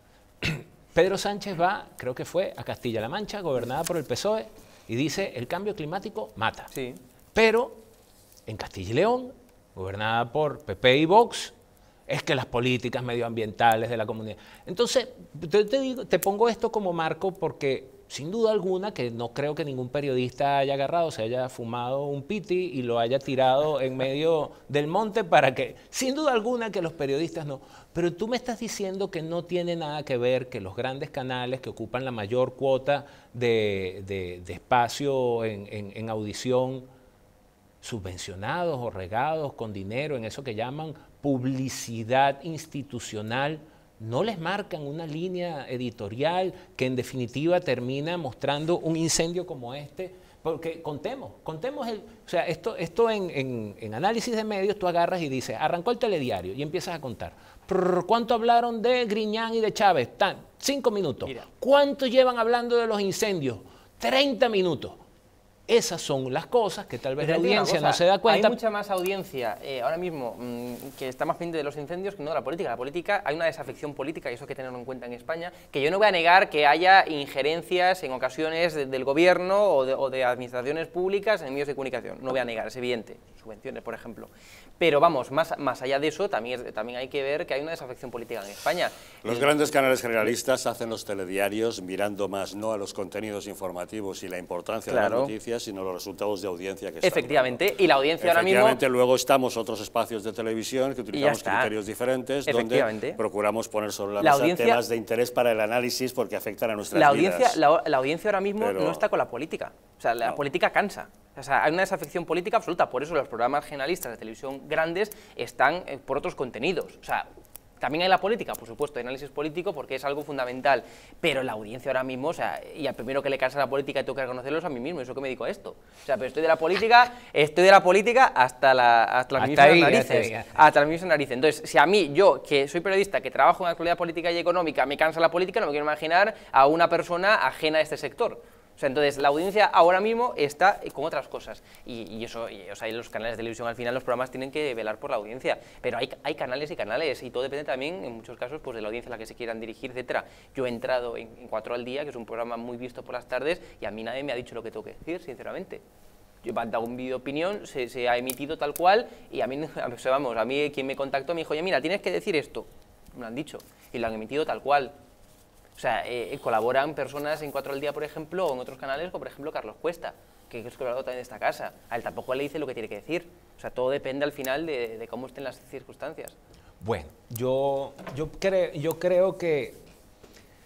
Pedro Sánchez va, creo que fue, a Castilla-La Mancha, gobernada por el P S O E, y dice, el cambio climático mata. Sí. Pero en Castilla y León, gobernada por P P y Vox, es que las políticas medioambientales de la comunidad. Entonces, te, te, digo, te pongo esto como marco porque, sin duda alguna, que no creo que ningún periodista haya agarrado, se haya fumado un piti y lo haya tirado en medio del monte para que, sin duda alguna, que los periodistas no. Pero tú me estás diciendo que no tiene nada que ver que los grandes canales que ocupan la mayor cuota de, de, de espacio en, en, en audición, subvencionados o regados con dinero en eso que llaman publicidad institucional, no les marcan una línea editorial que en definitiva termina mostrando un incendio como este, porque contemos, contemos el, o sea, esto, esto en, en, en análisis de medios tú agarras y dices, arrancó el telediario y empiezas a contar, prrr, ¿cuánto hablaron de Griñán y de Chávez? Tan, cinco minutos. Mira. ¿Cuánto llevan hablando de los incendios? treinta minutos. Esas son las cosas que tal vez la audiencia cosa, no se da cuenta. Hay mucha más audiencia eh, ahora mismo mmm, que está más pendiente de los incendios que no de la política. La política, hay una desafección política, y eso hay que tenerlo en cuenta en España, que yo no voy a negar que haya injerencias en ocasiones de, del gobierno o de, o de administraciones públicas en medios de comunicación. No voy a negar, es evidente. Subvenciones, por ejemplo. Pero vamos, más, más allá de eso, también, es, también hay que ver que hay una desafección política en España. Los El, grandes canales generalistas hacen los telediarios mirando más no a los contenidos informativos y la importancia claro. de las noticias, sino los resultados de audiencia que están Efectivamente, dando. Y la audiencia ahora mismo... Efectivamente, luego estamos otros espacios de televisión que utilizamos criterios diferentes, donde procuramos poner sobre la, la mesa audiencia, temas de interés para el análisis porque afectan a nuestras la audiencia, vidas. La, la audiencia ahora mismo Pero, no está con la política. O sea, la no. política cansa. O sea, hay una desafección política absoluta, por eso los programas generalistas de televisión grandes están eh, por otros contenidos. O sea, también hay la política, por supuesto, hay análisis político porque es algo fundamental, pero la audiencia ahora mismo, o sea, y al primero que le cansa la política y tengo que reconocerlo es a mí mismo, eso que me dedico a esto. O sea, pero estoy de la política, estoy de la política hasta la hasta las mismas narices, hasta, hasta las mismas narices. Entonces, si a mí, yo, que soy periodista, que trabajo en actualidad política y económica, me cansa la política, no me quiero imaginar a una persona ajena a este sector. O sea, entonces, la audiencia ahora mismo está con otras cosas. Y, y eso, y, o sea, y los canales de televisión, al final, los programas tienen que velar por la audiencia. Pero hay, hay canales y canales, y todo depende también, en muchos casos, pues de la audiencia a la que se quieran dirigir, etcétera. Yo he entrado en, en Cuatro al Día, que es un programa muy visto por las tardes, y a mí nadie me ha dicho lo que tengo que decir, sinceramente. Yo he dado un vídeo de opinión, se, se ha emitido tal cual, y a mí, o sea, vamos, a mí quien me contactó me dijo, oye, mira, tienes que decir esto. Me lo han dicho, y lo han emitido tal cual. O sea, eh, colaboran personas en Cuatro al Día, por ejemplo, o en otros canales, como por ejemplo Carlos Cuesta, que es colaborador también de esta casa. A él tampoco le dice lo que tiene que decir. O sea, todo depende al final de, de cómo estén las circunstancias. Bueno, yo, yo, cre yo creo que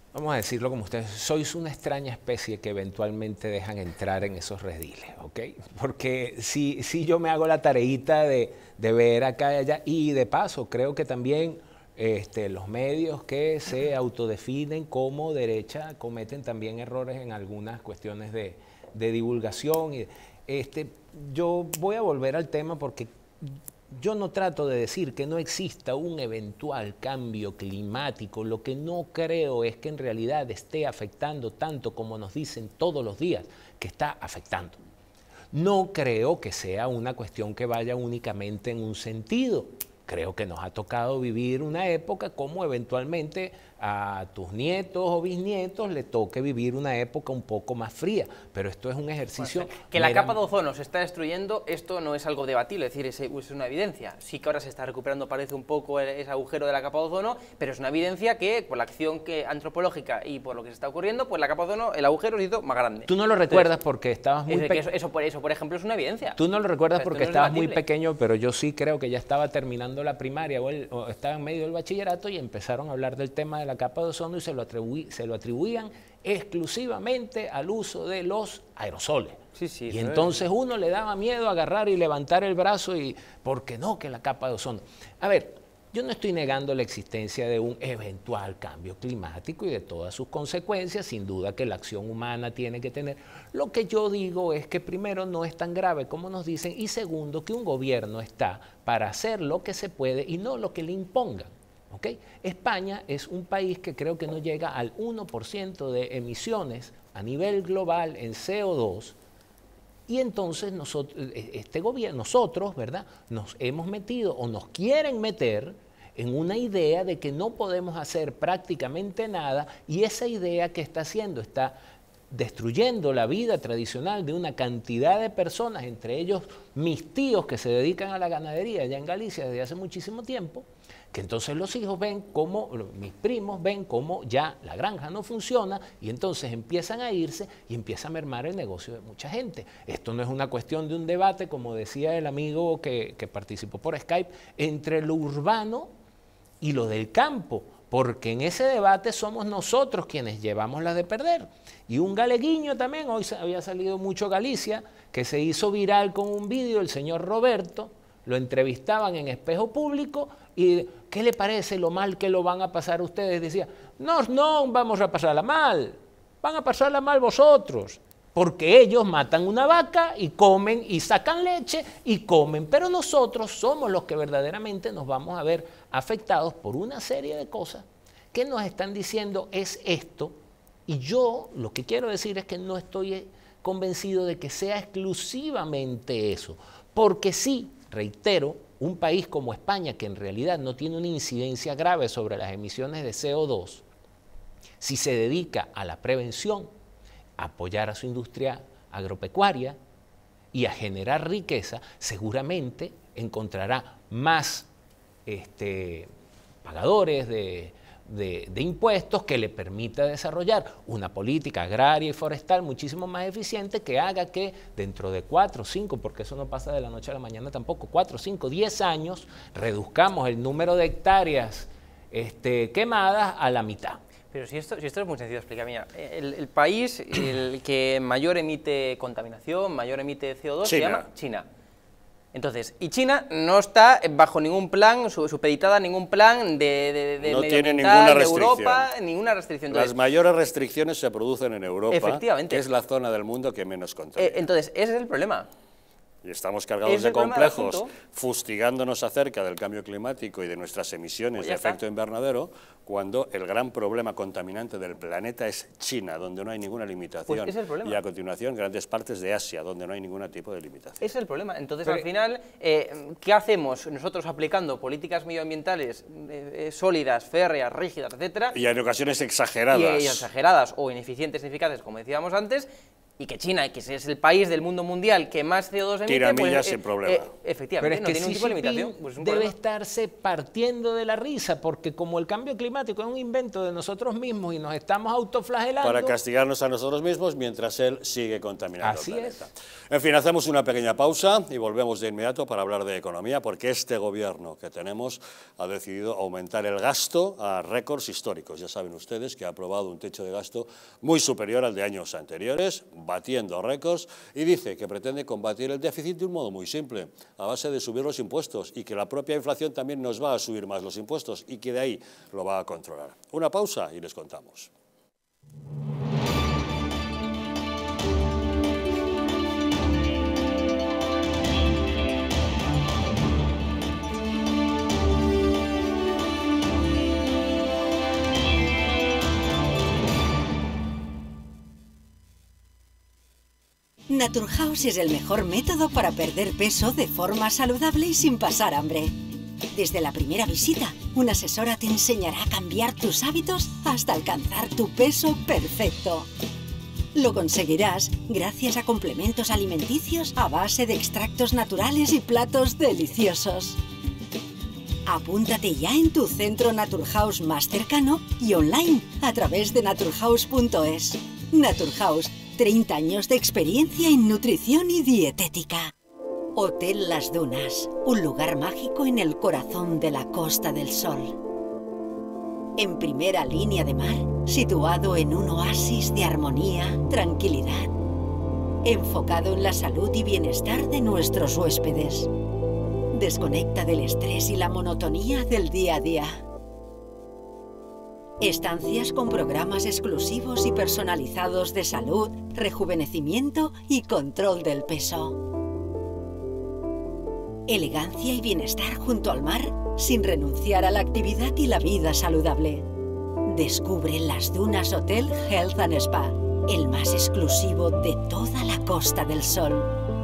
vamos a decirlo como ustedes, sois una extraña especie que eventualmente dejan entrar en esos rediles, ¿ok? Porque si, si yo me hago la tareita de, de ver acá y allá, y de paso creo que también este, los medios que se autodefinen como derecha cometen también errores en algunas cuestiones de, de divulgación. Y, este, yo voy a volver al tema porque yo no trato de decir que no exista un eventual cambio climático, lo que no creo es que en realidad esté afectando tanto como nos dicen todos los días que está afectando. No creo que sea una cuestión que vaya únicamente en un sentido. Creo que nos ha tocado vivir una época como eventualmente a tus nietos o bisnietos le toque vivir una época un poco más fría, pero esto es un ejercicio... Bueno, que la capa de ozono se está destruyendo, esto no es algo debatible, es decir, es, es una evidencia. Sí que ahora se está recuperando, parece un poco el, ese agujero de la capa de ozono, pero es una evidencia que por la acción que, antropológica y por lo que se está ocurriendo, pues la capa de ozono, el agujero se hizo más grande. Tú no lo recuerdas Entonces, porque estabas muy pequeño. Eso, eso, por, eso, por ejemplo, es una evidencia. Tú no lo recuerdas o sea, porque no es estabas debatible. muy pequeño, pero yo sí creo que ya estaba terminando la primaria o, el, o estaba en medio del bachillerato y empezaron a hablar del tema de la capa de ozono y se lo, atribuí, se lo atribuían exclusivamente al uso de los aerosoles. Sí, sí, y entonces es. uno le daba miedo agarrar y levantar el brazo y, ¿por qué no? Que la capa de ozono. A ver, yo no estoy negando la existencia de un eventual cambio climático y de todas sus consecuencias, sin duda que la acción humana tiene que tener. Lo que yo digo es que primero no es tan grave como nos dicen y segundo que un gobierno está para hacer lo que se puede y no lo que le impongan. ¿Okay? España es un país que creo que no llega al uno por ciento de emisiones a nivel global en C O dos y entonces nosotros, este gobierno, nosotros, ¿verdad? Nos hemos metido o nos quieren meter en una idea de que no podemos hacer prácticamente nada y esa idea que está haciendo está destruyendo la vida tradicional de una cantidad de personas, entre ellos mis tíos que se dedican a la ganadería allá en Galicia desde hace muchísimo tiempo, que entonces los hijos ven cómo, mis primos ven cómo ya la granja no funciona y entonces empiezan a irse y empieza a mermar el negocio de mucha gente. Esto no es una cuestión de un debate, como decía el amigo que, que participó por Skype, entre lo urbano y lo del campo, porque en ese debate somos nosotros quienes llevamos las de perder. Y un galeguiño también, hoy había salido mucho Galicia, que se hizo viral con un vídeo, el señor Roberto, lo entrevistaban en Espejo Público y ¿qué le parece lo mal que lo van a pasar ustedes? Decía, no, no vamos a pasarla mal, van a pasarla mal vosotros, porque ellos matan una vaca y comen y sacan leche y comen, pero nosotros somos los que verdaderamente nos vamos a ver afectados por una serie de cosas que nos están diciendo es esto y yo lo que quiero decir es que no estoy convencido de que sea exclusivamente eso, porque sí, reitero, un país como España, que en realidad no tiene una incidencia grave sobre las emisiones de C O dos, si se dedica a la prevención, a apoyar a su industria agropecuaria y a generar riqueza, seguramente encontrará más este, pagadores de, de, de impuestos que le permita desarrollar una política agraria y forestal muchísimo más eficiente que haga que dentro de cuatro, cinco, porque eso no pasa de la noche a la mañana tampoco, cuatro, cinco, diez años, reduzcamos el número de hectáreas este, quemadas a la mitad. Pero si esto, si esto es muy sencillo de explicar, mira, el, el país el que mayor emite contaminación, mayor emite C O dos, China. se llama China. Entonces, y China no está bajo ningún plan, supeditada a ningún plan de, de, de no medioambiental, tiene ninguna de restricción. Europa, ninguna restricción. Entonces, las mayores restricciones se producen en Europa, efectivamente, que es la zona del mundo que menos contamina. Eh, entonces, ese es el problema. Y estamos cargados de complejos, fustigándonos acerca del cambio climático y de nuestras emisiones pues de está. efecto invernadero, cuando el gran problema contaminante del planeta es China, donde no hay ninguna limitación. Pues es el problema. Y a continuación grandes partes de Asia, donde no hay ningún tipo de limitación. Ese es el problema. Entonces, Pero, al final, eh, ¿qué hacemos nosotros aplicando políticas medioambientales eh, eh, sólidas, férreas, rígidas, etcétera? Y en ocasiones exageradas. Y, y exageradas o ineficientes, ineficaces, como decíamos antes, y que China, que es el país del mundo mundial que más C O dos emite, tira millas pues, sin eh, problema. Eh, efectivamente, Pero no es que tiene Xi ningún tipo de Jinping limitación. Pues es un debe problema. estarse partiendo de la risa, porque como el cambio climático es un invento de nosotros mismos y nos estamos autoflagelando... Para castigarnos a nosotros mismos mientras él sigue contaminando Así el planeta. es. En fin, hacemos una pequeña pausa y volvemos de inmediato para hablar de economía, porque este gobierno que tenemos ha decidido aumentar el gasto a récords históricos. Ya saben ustedes que ha aprobado un techo de gasto muy superior al de años anteriores, batiendo récords, y dice que pretende combatir el déficit de un modo muy simple, a base de subir los impuestos, y que la propia inflación también nos va a subir más los impuestos y que de ahí lo va a controlar. Una pausa y les contamos. Naturhaus es el mejor método para perder peso de forma saludable y sin pasar hambre. Desde la primera visita, una asesora te enseñará a cambiar tus hábitos hasta alcanzar tu peso perfecto. Lo conseguirás gracias a complementos alimenticios a base de extractos naturales y platos deliciosos. Apúntate ya en tu centro Naturhaus más cercano y online a través de naturhaus punto es. Naturhaus, treinta años de experiencia en nutrición y dietética. Hotel Las Dunas, un lugar mágico en el corazón de la Costa del Sol. En primera línea de mar, situado en un oasis de armonía, tranquilidad. Enfocado en la salud y bienestar de nuestros huéspedes. Desconecta del estrés y la monotonía del día a día. Estancias con programas exclusivos y personalizados de salud, rejuvenecimiento y control del peso. Elegancia y bienestar junto al mar, sin renunciar a la actividad y la vida saludable. Descubre Las Dunas Hotel Health and Spa, el más exclusivo de toda la Costa del Sol.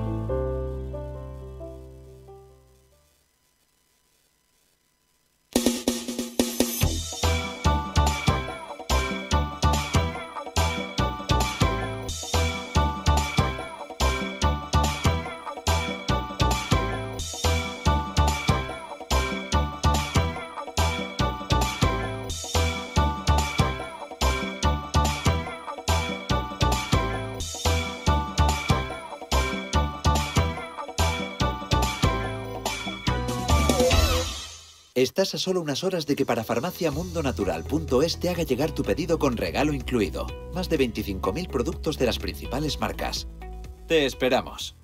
Estás a solo unas horas de que Parafarmacia Mundo Natural punto es te haga llegar tu pedido con regalo incluido. Más de veinticinco mil productos de las principales marcas. Te esperamos.